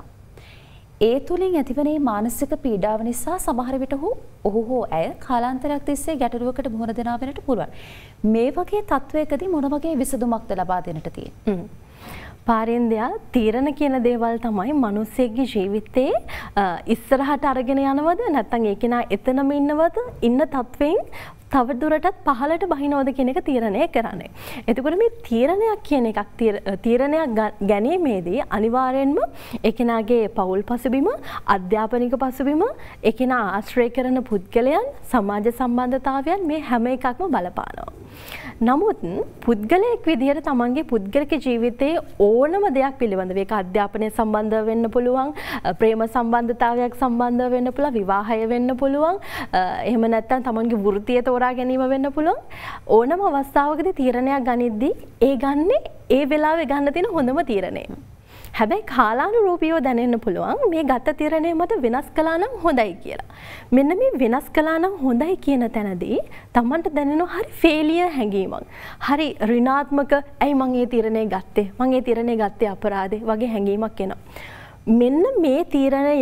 ඒ තුලින් ඇතිවන මානසික පීඩාව නිසා සමහර විට ඔහු හෝ ඇය කාලාන්තරයක් තිස්සේ ගැටලුවකට මුහුණ දෙනා වෙන්නට පුළුවන්. මේ වගේ තත්වයකදී මොන වගේ විසඳුමක්ද ලබා දෙන්නට තියෙන්නේ? පාරින්දයා තීරණ කියන දේවල් තමයි මිනිස්සෙක්ගේ ජීවිතේ ඉස්සරහට අරගෙන යනවද නැත්නම් ඒ කෙනා එතනම ඉන්නවද ඉන්න තත්වෙන් තව දුරටත් පහළට බහිනවද කියන එක තීරණය කරන්නේ. එතකොට මේ තීරණයක් කියන එකක් තීරණයක් ගැනීමේදී අනිවාර්යෙන්ම ඒ කෙනාගේ පෞල් පසුබිම, අධ්‍යාපනික පසුබිම, ඒ කෙනා ආශ්‍රය කරන පුද්ගලයන්, සමාජ සම්බන්ධතාවයන් මේ හැම එකක්ම බලපානවා. නමුත් පුද්ගලයෙක් විදිහට තමන්ගේ පුද්ගලික ජීවිතයේ ඕනම දෙයක් පිළිබඳව ඒක අධ්‍යාපනය සම්බන්ධ වෙන්න පුළුවන්, ප්‍රේම සම්බන්ධතාවයක් සම්බන්ධ වෙන්න පුළුවන්, විවාහය වෙන්න පුළුවන්, එහෙම නැත්නම් තමන්ගේ වෘත්තිය තෝරා ගැනීම වෙන්න පුළුවන්. ඕනම අවස්ථාවකදී තීරණයක් ගනිද්දී ඒ ගන්නේ ඒ වෙලාවේ ගන්න තියෙන හොඳම තීරණය. හැබැයි කාලානුරූපීව දැනෙන්න පුළුවන් මේ ගත තීරණය මත වෙනස් කළා නම් හොඳයි කියලා. මෙන්න මේ වෙනස් කළා නම් හොඳයි කියන තැනදී Tamanට දැනෙන හරි ෆේලියර් හැඟීමක්. හරි ඍණාත්මක ඇයි මං මේ තීරණය ගත්තේ? මං මේ තීරණය ගත්තේ අපරාධේ වගේ හැඟීමක් එනවා. මෙන්න මේ තීරණය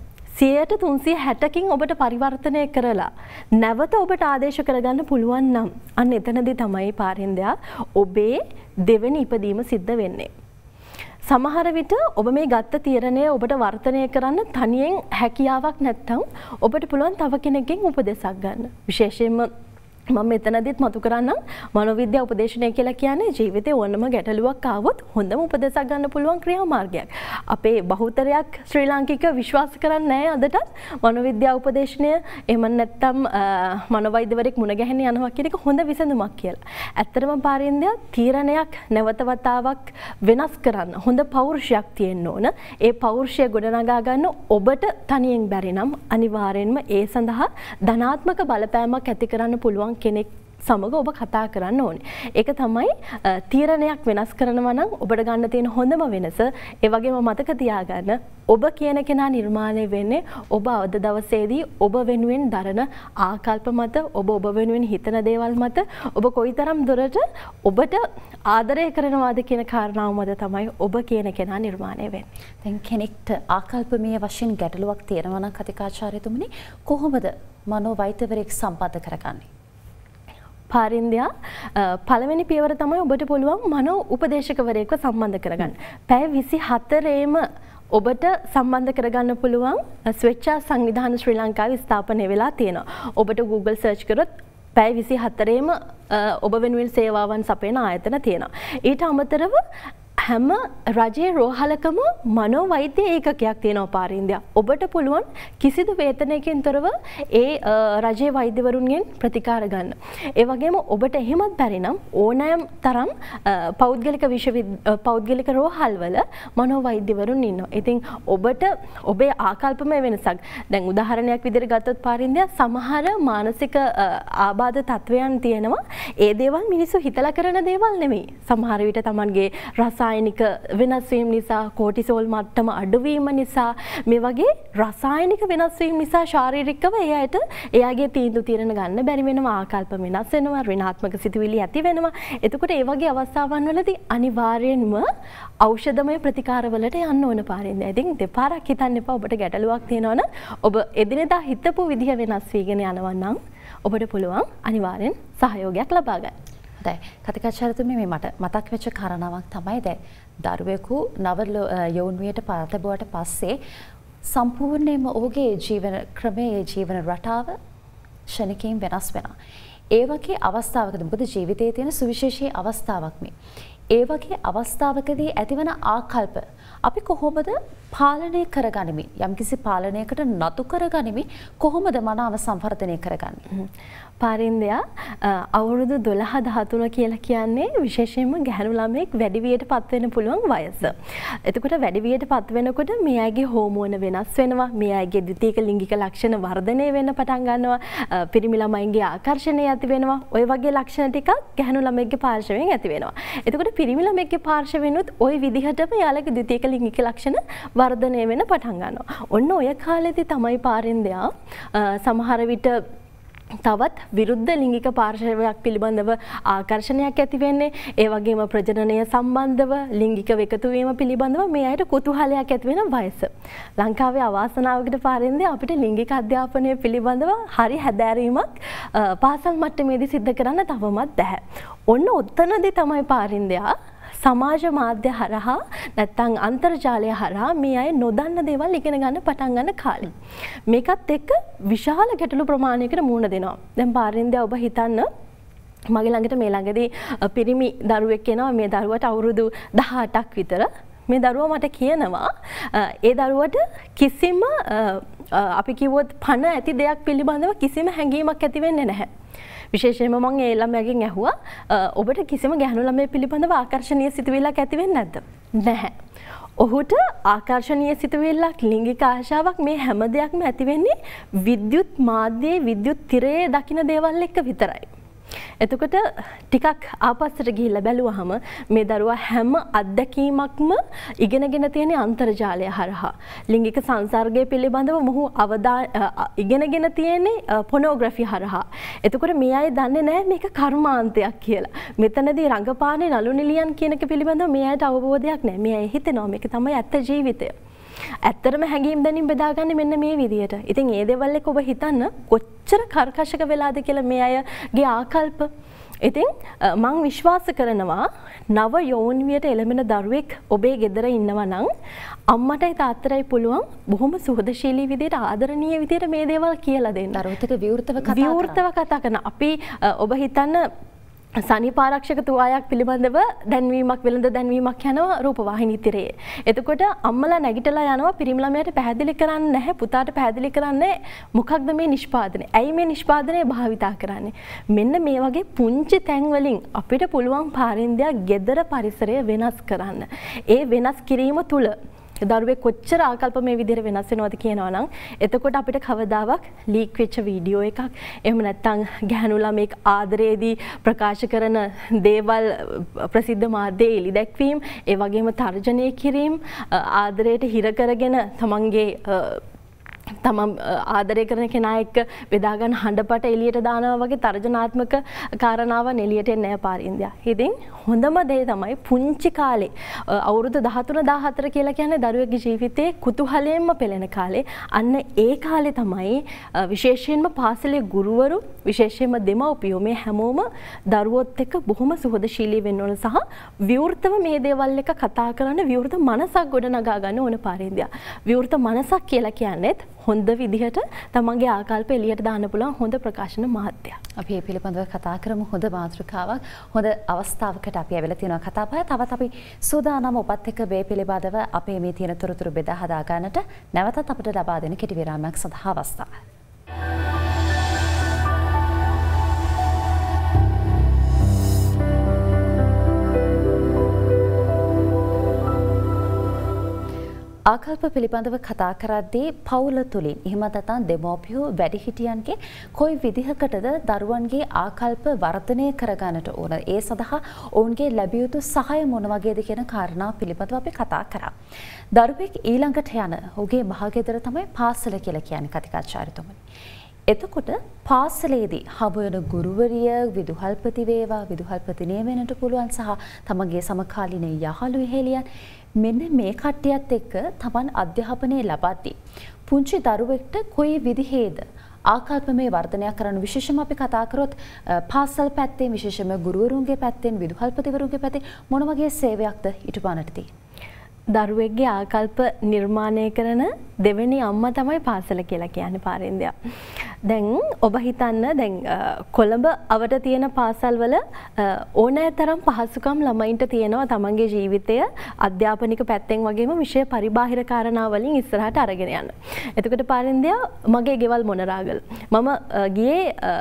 360කින් ඔබට පරිවර්තනය කරලා නැවත ඔබට ආදේශ කරගන්න පුළුවන් නම් අන්න එතනදී තමයි පාරින්දයා ඔබේ දෙවෙනි ඉපදීම සිද්ධ වෙන්නේ. සමහර විට ඔබ මේ ගත්ත තීරණය ඔබට වර්ධනය කරන්න තනියෙන් හැකියාවක් නැත්නම් ඔබට පුළුවන් තව කෙනෙක්ගෙන් උපදෙසක් ගන්න. විශේෂයෙන්ම මම මෙතනදිත් මතු කරන්නම් මනෝවිද්‍යා උපදේශනය කියලා කියන්නේ ජීවිතේ ඕනම ගැටලුවක් ආවොත් හොඳම උපදෙසක් ගන්න පුළුවන් ක්‍රියාමාර්ගයක්. අපේ බහුතරයක් ශ්‍රී ලාංකිකයෝ විශ්වාස කරන්නේ නැහැ අදටත් මනෝවිද්‍යා උපදේශනය එහෙම නැත්නම් මනෝවෛද්‍යවරයෙක් මුණ ගැහෙන්න යනවා කියන එක හොඳ විසඳුමක් කියලා. ඇත්තටම පාරින්දයා තීරණයක් නැවත වතාවක් වෙනස් කරන්න හොඳ පෞරුෂයක් තියෙන්න ඕන. ඒ පෞරුෂය ගොඩනගා ගන්න ඔබට තනියෙන් බැරි නම් අනිවාර්යෙන්ම ඒ සඳහා ධනාත්මක බලපෑමක් ඇති කරන්න පුළුවන් කෙනෙක් සමග ඔබ කතා කරන්න ඕනේ. ඒක තමයි තීරණයක් වෙනස් කරනවා නම් ඔබට ගන්න තියෙන හොඳම වෙනස. ඒ වගේම මතක තියාගන්න ඔබ කියන කෙනා නිර්මාණය වෙන්නේ ඔබ අවද දවසේදී ඔබ වෙනුවෙන් දරන ආකල්ප මත, ඔබ වෙනුවෙන් හිතන දේවල් මත, ඔබ කොයිතරම් දුරට ඔබට ආදරය කරනවාද කියන කාරණාව මත තමයි ඔබ කියන කෙනා නිර්මාණය වෙන්නේ. දැන් කෙනෙක්ට ආකල්පමය වශයෙන් ගැටලුවක් තියෙනවා නම් කතිකාචාර්යතුමනි කොහොමද මනෝවෛද්‍යවරයෙක් සම්බන්ධ කරගන්නේ? පාරින්දයා පළවෙනි පියවර තමයි ඔබට පුළුවන් මනෝ උපදේශකවරයෙක්ව සම්බන්ධ කරගන්න. පැය 24ේම ඔබට සම්බන්ධ කරගන්න පුළුවන් ස්වේච්ඡා සංවිධාන ශ්‍රී ලංකාවේ ස්ථාපනය වෙලා තියෙනවා. ඔබට Google search කරොත් පැය 24ේම ඔබ වෙනුවෙන් සේවාවන් සපයන ආයතන තියෙනවා. ඊට අමතරව හැම රජයේ රෝහලකම මනෝවෛද්‍ය ඒකකයක් තියෙනවා පාරින්දයා. ඔබට පුළුවන් කිසිදු වේතනයකින් තොරව ඒ රජයේ වෛද්‍යවරුන්ගෙන් ප්‍රතිකාර ගන්න. ඒ වගේම ඔබට එහෙමත් බැරි නම් ඕනෑම තරම් පෞද්ගලික රෝහල්වල මනෝවෛද්‍යවරුන් ඉන්නවා. ඉතින් ඔබට ඔබේ ආකල්පමය වෙනසක්. දැන් උදාහරණයක් විදිහට ගත්තොත් පාරින්දයා සමහර මානසික ආබාධ තත්වයන් තියෙනවා. ඒ දේවල් මිනිස්සු හිතලා කරන දේවල් නෙමෙයි. සමහර විට Tamanගේ රසායනික වෙනස් වීම නිසා, කෝටිසෝල් මට්ටම අඩුවීම නිසා, මේ වගේ රසායනික වෙනස් වීම නිසා ශාරීරිකව එයාට එයාගේ තීන්දුව తీරන ගන්න බැරි වෙනවා, ආකල්ප වෙනස් වෙනවා, ඍණාත්මක සිතුවිලි ඇති වෙනවා. එතකොට ඒ වගේ අවස්ථාවන් වලදී අනිවාර්යෙන්ම ඖෂධමය ප්‍රතිකාරවලට යන්න ඕන පාරින්දයා. ඉතින් දෙපාරක් හිතන්න එපා. ඔබට ගැටලුවක් තියෙනවා නම් ඔබ එදිනෙදා හිතපු විදිහ වෙනස් වීගෙන යනවා නම් ඔබට පුළුවන් අනිවාර්යෙන් සහයෝගයක් ලබා ගන්න. කතිකාචාර්යතුමනි මේ මට මතක් වෙච්ච කාරණාවක් තමයි දැන් දරුවෙකු නව යෞන් වියට පත් ලැබුවට පස්සේ සම්පූර්ණයෙන්ම ඔහුගේ ජීවන ක්‍රමයේ ජීවන රටාව ශනිකයෙන් වෙනස් වෙනවා. ඒ වගේ අවස්ථාවකදී මොකද ජීවිතයේ තියෙන සුවිශේෂී අවස්ථාවක් මේ. ඒ වගේ අවස්ථාවකදී ඇතිවන ආකල්ප අපි කොහොමද පාලනය කරගනිමින් යම්කිසි පාලනයකට නතු කරගනිමින් කොහොමද මනාව සංවර්ධනය කරගන්නේ? පාරින්දයා අවුරුදු 12-13 කියලා කියන්නේ විශේෂයෙන්ම ගැහැණු ළමෙක් වැඩිවියට පත් වෙන්න පුළුවන් වයස. එතකොට වැඩිවියට පත් වෙනකොට මේ අයගේ හෝමෝන වෙනස් වෙනවා. මේ අයගේ ද්විතීයික ලිංගික ලක්ෂණ වර්ධනය වෙන්න පටන් ගන්නවා. පිරිමි ළමයින්ගේ ආකර්ෂණය ඇති වෙනවා. ওই වගේ ලක්ෂණ ටිකක් ගැහැණු ළමෙක්ගේ පාර්ශවයෙන් ඇති වෙනවා. එතකොට පිරිමි ළමෙක්ගේ පාර්ශවෙනුත් ওই විදිහටම යාළගේ ද්විතීයික ලිංගික ලක්ෂණ වර්ධනය වෙන්න පටන් ගන්නවා. ඔන්න ඔය කාලෙදී තමයි පාරින්දයා සමහර විට තවත් විරුද්ධ ලිංගික පාර්ශවයක් පිළිබඳව ආකර්ෂණයක් ඇති වෙන්නේ. ඒ වගේම ප්‍රජනනය සම්බන්ධව ලිංගික එකතු වීම පිළිබඳව මේ අයට කුතුහලයක් ඇති වෙන වයස. ලංකාවේ අවාසනාවකට පාරින්දේ අපිට ලිංගික අධ්‍යාපනය පිළිබඳව හරි හැදෑරීමක් පාසල් මට්ටමේදී සිද්ධ කරන්න තවමත් බැහැ. ඔන්න ඔතනදී තමයි පාරින්දයා සමාජ මාධ්‍ය හරහා නැත්නම් අන්තර්ජාලය හරහා මේ අය නොදන්න දේවල් ඉගෙන ගන්න පටන් ගන්න කාලේ. මේකත් එක්ක විශාල ගැටලු ප්‍රමාණයකට මුහුණ දෙනවා. දැන් පාරින්දයා ඔබ හිතන්න මගේ ළඟට මේ ළඟදී පිරිමි දරුවෙක් එනවා. මේ දරුවට අවුරුදු 18ක් විතර. මේ දරුවා මට කියනවා ඒ දරුවට කිසිම අපි කිව්වොත් පණ ඇති දෙයක් පිළිබඳව කිසිම හැඟීමක් ඇති වෙන්නේ නැහැ. විශේෂයෙන්ම මම ඒ ළමයාගෙන් ඇහුවා ඔබට කිසිම ගැහැණු ළමයෙක් පිළිබඳව ආකර්ෂණීය සිතුවිල්ලක් ඇති වෙන්නේ නැද්ද? නැහැ. ඔහුට ආකර්ෂණීය සිතුවිල්ලක් ලිංගික ආශාවක් මේ හැම දෙයක්ම ඇති වෙන්නේ විද්‍යුත් මාධ්‍යයේ විද්‍යුත් තිරයේ දකින දේවල් එක්ක විතරයි. එතකොට ටිකක් ආපස්සට ගිහිල්ලා බැලුවහම මේ දරුවා හැම අත්දැකීමක්ම ඉගෙනගෙන තියෙන අන්තර්ජාලය හරහා. ලිංගික සංසර්ගය පිළිබඳව මොහු ඉගෙනගෙන තියෙන්නේ පොනෝග්‍රැෆි හරහා. එතකොට මේ අය දන්නේ නැහැ මේක කර්මාන්තයක් කියලා. මෙතනදී රංගපානේ නළු නිලියන් කියන එක පිළිබඳව මේ අයට අවබෝධයක් නැහැ. මේ අය හිතනවා මේක තමයි ඇත්ත ජීවිතය. ඇත්තටම හැඟීම් දැනීම් බෙදාගන්නේ මෙන්න මේ විදියට. ඉතින් ඒ දේවල් එක ඔබ හිතන්න කොච්චර කර්කශක වෙලාද කියලා මේ අයගේ ආකල්ප. ඉතින් මම විශ්වාස කරනවා නව යෝනියට එළඹෙන දරුවෙක් ඔබේ ගෙදර ඉන්නවා නම් අම්මටයි තාත්තටයි පුළුවන් බොහොම සුහදශීලී විදියට ආදරණීය විදියට මේ දේවල් කියලා දෙන්න. දරුවෙක් විවෘතව කතා කරන අපි ඔබ හිතන්න සනීපාරක්ෂක තුවායක් පිළිබඳව දැන්වීමක් වෙළඳ දැන්වීමක් යනවා රූපවාහිනී තිරයේ. එතකොට අම්මලා නැගිටලා යනවා පිරිමි ළමයාට පැහැදිලි කරන්නේ නැහැ පුතාට පැහැදිලි කරන්නේ මොකක්ද මේ නිෂ්පාදනය. ඇයි මේ නිෂ්පාදනය භාවිතා කරන්නේ? මෙන්න මේ වගේ පුංචි තැන් වලින් අපිට පුළුවන් පාරින්දයා ගෙදර පරිසරය වෙනස් කරන්න. ඒ වෙනස් කිරීම තුළ දරුවෙක් කොච්චර ආකල්ප මේ විදිහට වෙනස් වෙනවද කියනවා නම් එතකොට අපිට කවදාවත් ලීක් වෙච්ච වීඩියෝ එකක් එහෙම නැත්නම් ගැහැණු ළමෙක් ආදරයේදී ප්‍රකාශ කරන දේවල් ප්‍රසිද්ධ මාධ්‍යයේ එළි දැක්වීම ඒ වගේම තර්ජනය කිරීම ආදරයට හිර කරගෙන තමන්ගේ තමන් ආදරය කරන කෙනා එක්ක බෙදා ගන්න හඬපට එළියට දානවා වගේ තර්ජනාත්මක කාරණාවන් එළියට එන්නේ නැහැ පාරින්දයා. ඉතින් හොඳම දේ තමයි පුංචි කාලේ අවුරුදු 13 14 කියලා කියන්නේ දරුවෙක්ගේ ජීවිතේ කුතුහලයෙන්ම පෙළෙන කාලේ. අන්න ඒ කාලේ තමයි විශේෂයෙන්ම පාසලේ ගුරුවරු විශේෂයෙන්ම දෙමව්පියෝ මේ හැමෝම දරුවොත් එක්ක බොහොම සුහදශීලී වෙන්න ඕන සහ විවෘතව මේ දේවල් එක කතා කරන්න විවෘත මනසක් ගොඩනගා ගන්න ඕන පාරින්දයා. විවෘත මනසක් කියලා කියන්නේ හොඳ විදිහට තමන්ගේ ආකල්ප එළියට දාන්න පුළුවන් හොඳ ප්‍රකාශන මාධ්‍යයක්. අපි මේ පිළිබඳව කතා කරමු හොඳ මාතෘකාවක්. හොඳ අවස්ථාවකට අපි ඇවිල්ලා තියෙනවා කතා බහ. තවත් අපි සූදානම් ඔබත් එක්ක මේ පිළිබඳව අපේ මේ තියෙන තොරතුරු බෙදා හදා ගන්නට නැවතත් අපිට ලබා දෙන කෙටි විරාමයක් සඳහා අවස්ථාව. ආකල්ප පිළිබඳව කතා කරද්දී පවුල තුලින් එහෙම නැත්නම් දෙමෝපියෝ වැඩිහිටියන්ගේ කොයි විදිහකටද දරුවන්ගේ ආකල්ප වර්ධනය කරගන්නට ඕන ඒ සඳහා ඔවුන්ගේ ලැබිය යුතු සහාය මොන වගේද කියන කාරණා පිළිබඳව අපි කතා කරා. දරුවෙක් ඊළඟට යන ඔහුගේ මහගෙදර තමයි පාසල කියලා කියන්නේ කතිකාචාර්යතුමනි. එතකොට පාසලේදී හමු වෙන ගුරුවරිය විදුහල්පති වේවා විදුහල්පතිනිය වෙන්නට පුළුවන් සහ තමගේ සමකාලීන යහළු එහෙලියන් මෙන්න මේ කට්ටියත් එක්ක තමන් අධ්‍යාපනය ලබද්දී පුංචි දරුවෙක්ට කොයි විදිහේද ආකල්පමය වර්ධනයක් කරන්න විශේෂම අපි කතා කරොත් පාසල් පැත්තෙන් විශේෂම ගුරුවරුන්ගේ පැත්තෙන් විදුහල්පතිවරුන්ගේ පැත්තෙන් මොන වගේ සේවයක්ද ඊටපනට තියෙන්නේ? දරුවෙක්ගේ ආකල්ප නිර්මාණය කරන දෙවෙනි අම්මා තමයි පාසල කියලා කියන්නේ පාරින්දයා. දැන් ඔබ හිතන්න දැන් කොළඹ අවට තියෙන පාසල්වල ඕනෑ තරම් පහසුකම් ළමයින්ට තියෙනවා තමන්ගේ ජීවිතය අධ්‍යාපනික පැත්තෙන් වගේම විෂය පරිබාහිර කාරණා වලින් ඉස්සරහට අරගෙන යන්න. එතකොට පාරින්දයා මගේ ගෙවල් මොනරාගල. මම ගියේ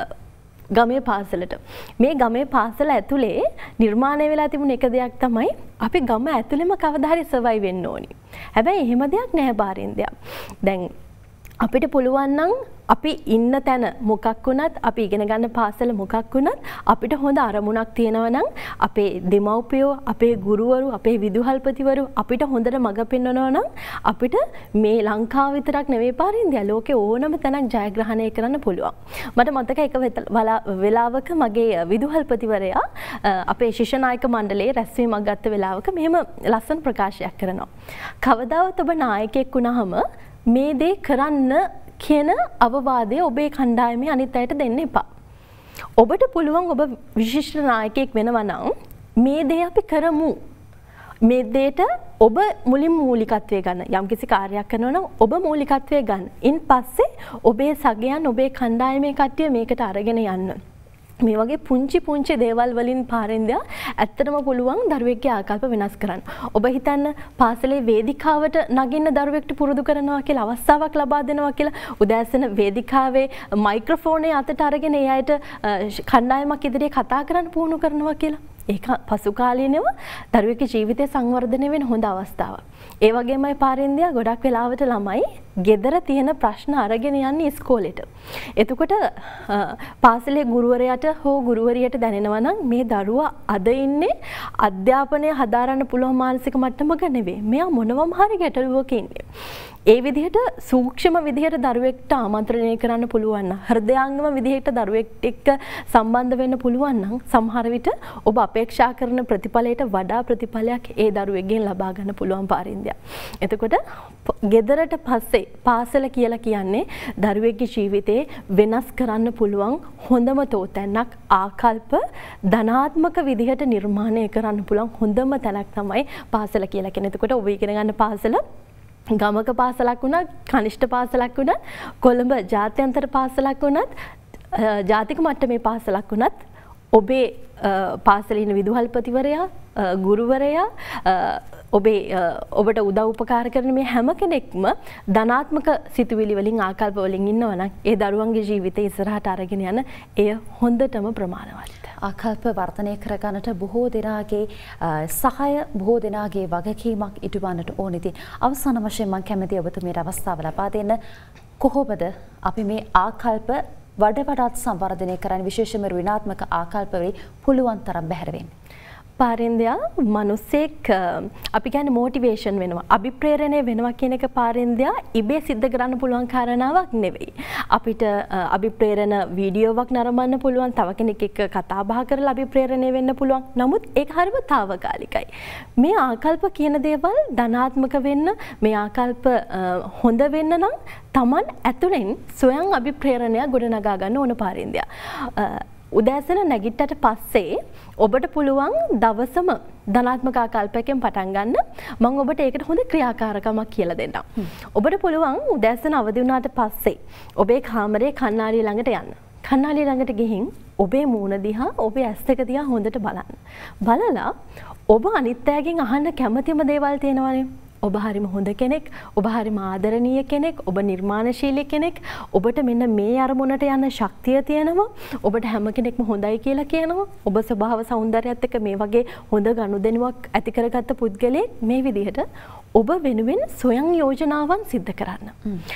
ගමේ පාසලට. මේ ගමේ පාසල ඇතුලේ නිර්මාණය වෙලා තිබුණ එක දෙයක් තමයි අපි ගම ඇතුලේම කවදා හරි සර්වයිව් වෙන්න ඕනි. හැබැයි එහෙම දෙයක් නැහැ පාරින්දයා. දැන් අපිට පුළුවන් නම් අපි ඉන්න තැන මොකක් වුණත් අපි ඉගෙන ගන්න පාසල මොකක් වුණත් අපිට හොඳ අරමුණක් තියෙනවා නම් අපේ දෙමව්පියෝ අපේ ගුරුවරු අපේ විදුහල්පතිවරු අපිට හොඳට මඟ පෙන්වනවා නම් අපිට මේ ලංකාව විතරක් නෙවෙයි පාරින්දයා ලෝකේ ඕනම තැනක් ජයග්‍රහණය කරන්න පුළුවන්. මට මතකයි එක වෙලාවක මගේ විදුහල්පතිවරයා අපේ ශිෂ්‍ය නායක මණ්ඩලයේ රැස්වීමක් ගත්ත වෙලාවක මෙහෙම ලස්සන ප්‍රකාශයක් කරනවා. කවදාවත් ඔබ නායකයෙක් වුණාම මේ දේ කරන්න කියන අවවාදය ඔබේ කණ්ඩායමේ අනිත් අයට දෙන්න එපා. ඔබට පුළුවන් ඔබ විශිෂ්ට නායකයෙක් වෙනවා නම් මේ දේ අපි කරමු. මේ දෙයට ඔබ මුලින් මූලිකත්වය ගන්න. යම්කිසි කාර්යයක් කරනවා නම් ඔබ මූලිකත්වය ගන්න. ඉන් පස්සේ ඔබේ සගයන් ඔබේ කණ්ඩායමේ කට්ටිය මේකට අරගෙන යන්න. මේ වගේ පුංචි දේවල් වලින් පාරින්දයා ඇත්තටම පුළුවන් දරුවෙක්ගේ ආකල්ප වෙනස් කරන්න. ඔබ හිතන්න පාසලේ වේදිකාවට නගින්න දරුවෙක්ට පුරුදු කරනවා කියලා අවස්ථාවක් ලබා දෙනවා කියලා උදෑසන වේදිකාවේ මයික්‍රොෆෝනේ අතට අරගෙන ඒ අයට කණ්ඩායමක් ඉදිරියේ කතා කරන්න පුහුණු කරනවා කියලා. ඒක පසු කාලීනව දරුවෙක්ගේ ජීවිතය සංවර්ධනය වෙන හොඳ අවස්ථාවක්. ඒ වගේමයි පාරින්දයා ගොඩක් වෙලාවට ළමයි ගෙදර තියෙන ප්‍රශ්න අරගෙන යන්නේ ඉස්කෝලේට. එතකොට පාසලේ ගුරුවරයාට හෝ ගුරුවරියට දැනෙනවා නම් මේ දරුවා අද ඉන්නේ අධ්‍යාපනය හදාරන්න පුළුවන් මානසික මට්ටමක නෙවෙයි. මෙයා මොනවම හරි ගැටලුවක ඉන්නේ. ඒ විදිහට සූක්ෂම විදිහට දරුවෙක්ට ආමන්ත්‍රණය කරන්න පුළුවන් නම් හෘදයාංගම විදිහට දරුවෙක්ට එක්ක සම්බන්ධ වෙන්න පුළුවන් නම් සමහර විට ඔබ අපේක්ෂා කරන ප්‍රතිඵලයට වඩා ප්‍රතිඵලයක් ඒ දරුවෙක්ගෙන් ලබා ගන්න පුළුවන් පාරින්දයා. එතකොට ගෙදරට පස්සේ පාසල කියලා කියන්නේ දරුවෙක්ගේ ජීවිතේ වෙනස් කරන්න පුළුවන් හොඳම තෝතැන්නක් ආකල්ප ධනාත්මක විදිහට නිර්මාණය කරන්න පුළුවන් හොඳම තැනක් තමයි පාසල කියලා කියන්නේ. එතකොට ඔබ ඉගෙන ගන්න පාසල ගමක පාසලක් වුණත් කනිෂ්ඨ පාසලක් වුණත් කොළඹ ජාත්‍යන්තර පාසලක් වුණත් ජාතික මට්ටමේ පාසලක් වුණත් ඔබේ පාසලේ ඉන්න විදුහල්පතිවරයා ගුරුවරයා ඔබට උදව් උපකාර කරන මේ හැම කෙනෙක්ම ධනාත්මක සිතුවිලි වලින් ආකල්ප වලින් ඉන්නවා නම් ඒ දරුවන්ගේ ජීවිතය ඉස්සරහට අරගෙන යන එය හොඳටම ප්‍රමාණවත්. ආකල්ප වර්ධනය කරගන්නට බොහෝ දෙනාගේ සහාය බොහෝ දෙනාගේ වගකීමක් ඉටුවන්නට ඕනේ. ඉතින් අවසාන වශයෙන් මම කැමතියි ඔබතුමියට අවස්ථාව ලබා දෙන්න. කොහොමද අපි මේ ආකල්ප වඩාත් සංවර්ධනය කරන්න විශේෂයෙන්ම ඍණාත්මක ආකල්ප වලින් පුළුවන් තරම් බැහැර වෙන්න? පාරින්දයා මිනිසෙක් අපි කියන්නේ මොටිවේෂන් වෙනවා අභිප්‍රේරණය වෙනවා කියන එක පාරින්දයා ඉබේ සිද්ධ කරන්න පුළුවන් කාරණාවක් නෙවෙයි. අපිට අභිප්‍රේරණ වීඩියෝවක් නරඹන්න පුළුවන්, තව කෙනෙක් එක්ක කතා බහ කරලා අභිප්‍රේරණය වෙන්න පුළුවන්. නමුත් ඒක හරිම తాවකාලිකයි. මේ ආකල්ප කියන දේවල් ධනාත්මක වෙන්න, මේ ආකල්ප හොඳ වෙන්න නම් Taman ඇතුලෙන් ස්වයං අභිප්‍රේරණයක් ගොඩනගා ගන්න ඕන පාරින්දයා. උදෑසන නැගිට්ටට පස්සේ ඔබට පුළුවන් දවසම ධනාත්මක ආකල්පයකින් පටන් ගන්න. මම ඔබට ඒකට හොඳ ක්‍රියාකාරකමක් කියලා දෙන්නම්. ඔබට පුළුවන් උදෑසන අවදි වුණාට පස්සේ ඔබේ කාමරේ කණ්ණාඩිය ළඟට යන්න. කණ්ණාඩිය ළඟට ගිහින් ඔබේ මූණ දිහා, ඔබේ ඇස් දෙක දිහා හොඳට බලන්න. බලලා ඔබ අනිත් අයගෙන් අහන්න කැමතිම දේවල් තියෙනවනේ. ඔබ හරිම හොඳ කෙනෙක්, ඔබ හරිම ආදරණීය කෙනෙක්, ඔබ නිර්මාණශීලී කෙනෙක්, ඔබට මෙන්න මේ අරමුණට යන ශක්තිය තියෙනවා, ඔබට හැම කෙනෙක්ම හොඳයි කියලා කියනවා, ඔබ ස්වභාව සෞන්දර්යයත් එක්ක මේ වගේ හොඳ ගනුදෙනුවක් ඇති කරගත්ත පුද්ගලයෙක් මේ විදිහට ඔබ වෙනුවෙන් ස්වයං යෝජනාවන් සිද්ධ කරන්න.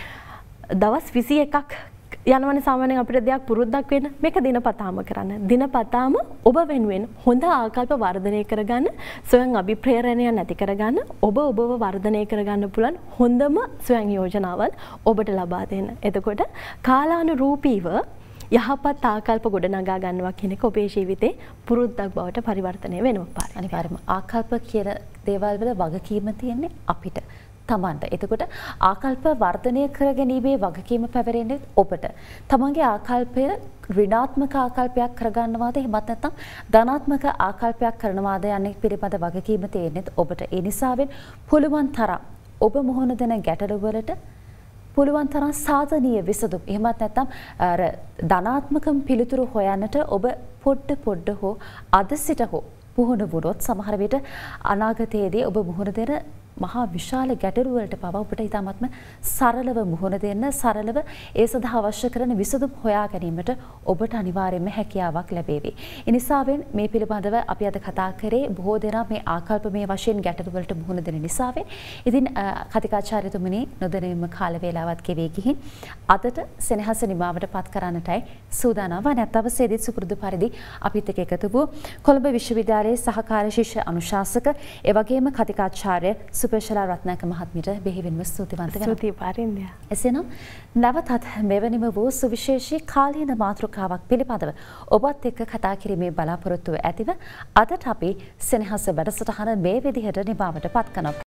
දවස් 21ක් යනවනේ සාමාන්‍යයෙන් අපිට දෙයක් පුරුද්දක් වෙන්න මේක දිනපතාම කරන්න. දිනපතාම ඔබ වෙනුවෙන් හොඳ ආකල්ප වර්ධනය කරගන්න, ස්වයං අභිප්‍රේරණය නැති කරගන්න, ඔබව වර්ධනය කරගන්න පුළුවන් හොඳම ස්වයං යෝජනාවන් ඔබට ලබා දෙන්න. එතකොට කාලානුරූපීව යහපත් ආකල්ප ගොඩනගා ගන්නවා කියන එක ඔබේ ජීවිතේ පුරුද්දක් බවට පරිවර්තනය වෙනවා. අනිවාර්යයෙන්ම ආකල්ප කියන දේවල් වල වගකීම තියෙන්නේ අපිට. තමන්ට. එතකොට ආකල්ප වර්ධනය කර ගැනීමේ වගකීම පැවරෙන්නේ ඔබට. තමන්ගේ ආකල්පය ඍණාත්මක ආකල්පයක් කරගන්නවාද එහෙමත් නැත්නම් ධනාත්මක ආකල්පයක් කරනවාද යන්නේ පිළිබඳ වගකීම තියෙන්නේ ඔබට. ඒ නිසාවෙන් පුළුවන් තරම් ඔබ මොහොන දෙන ගැටලු වලට පුළුවන් තරම් සාධනීය විසඳුම් එහෙමත් නැත්නම් අර ධනාත්මකම පිළිතුරු හොයන්නට ඔබ පොඩ්ඩ හෝ අද සිට හෝ පුහුණු වුණොත් සමහර විට අනාගතයේදී ඔබ මුහුණ දෙන මහා විශාල ගැටලු වලට පවා ඔබට ඉතාමත්ම සරලව මුහුණ දෙන්න සරලව ඒ සඳහා අවශ්‍ය කරන විසඳුම් හොයා ගැනීමට ඔබට අනිවාර්යයෙන්ම හැකියාවක් ලැබේවි. ඒ නිසාවෙන් මේ පිළිබඳව අපි අද කතා කරේ බොහෝ දෙනා මේ ආකල්පමය වශයෙන් ගැටලු වලට මුහුණ දෙන නිසාවෙන්. ඉතින් කතිකාචාර්යතුමනි නොදැනීම කාල වේලාවත් ගෙවී ගිහින් අදට සෙනෙහස නිමාවට පත් කරන්නටයි සූදානම් වන්නේ. අත්අවශ්‍යදී සුපුරුදු පරිදි අපිත් එක්ක එකතු වූ කොළඹ විශ්වවිද්‍යාලයේ සහකාර ශිෂ්‍ය අනුශාසක ඒ වගේම කතිකාචාර්ය සුපේශලා රත්නායක මහත්මියට බෙහෙවින්ම ස්තුතිවන්ත වෙනවා. ස්තුති පාරින්දය. එසේනම් නැවතත් මෙවැනිම වූ සුවිශේෂී කාලීන මාතෘකාවක් පිළිබඳව ඔබත් එක්ක කතා කිරීමේ බලාපොරොත්තුව ඇතිව අදට අපි සෙනෙහස වැඩසටහන මේ විදිහට නිමාවට පත් කරනවා.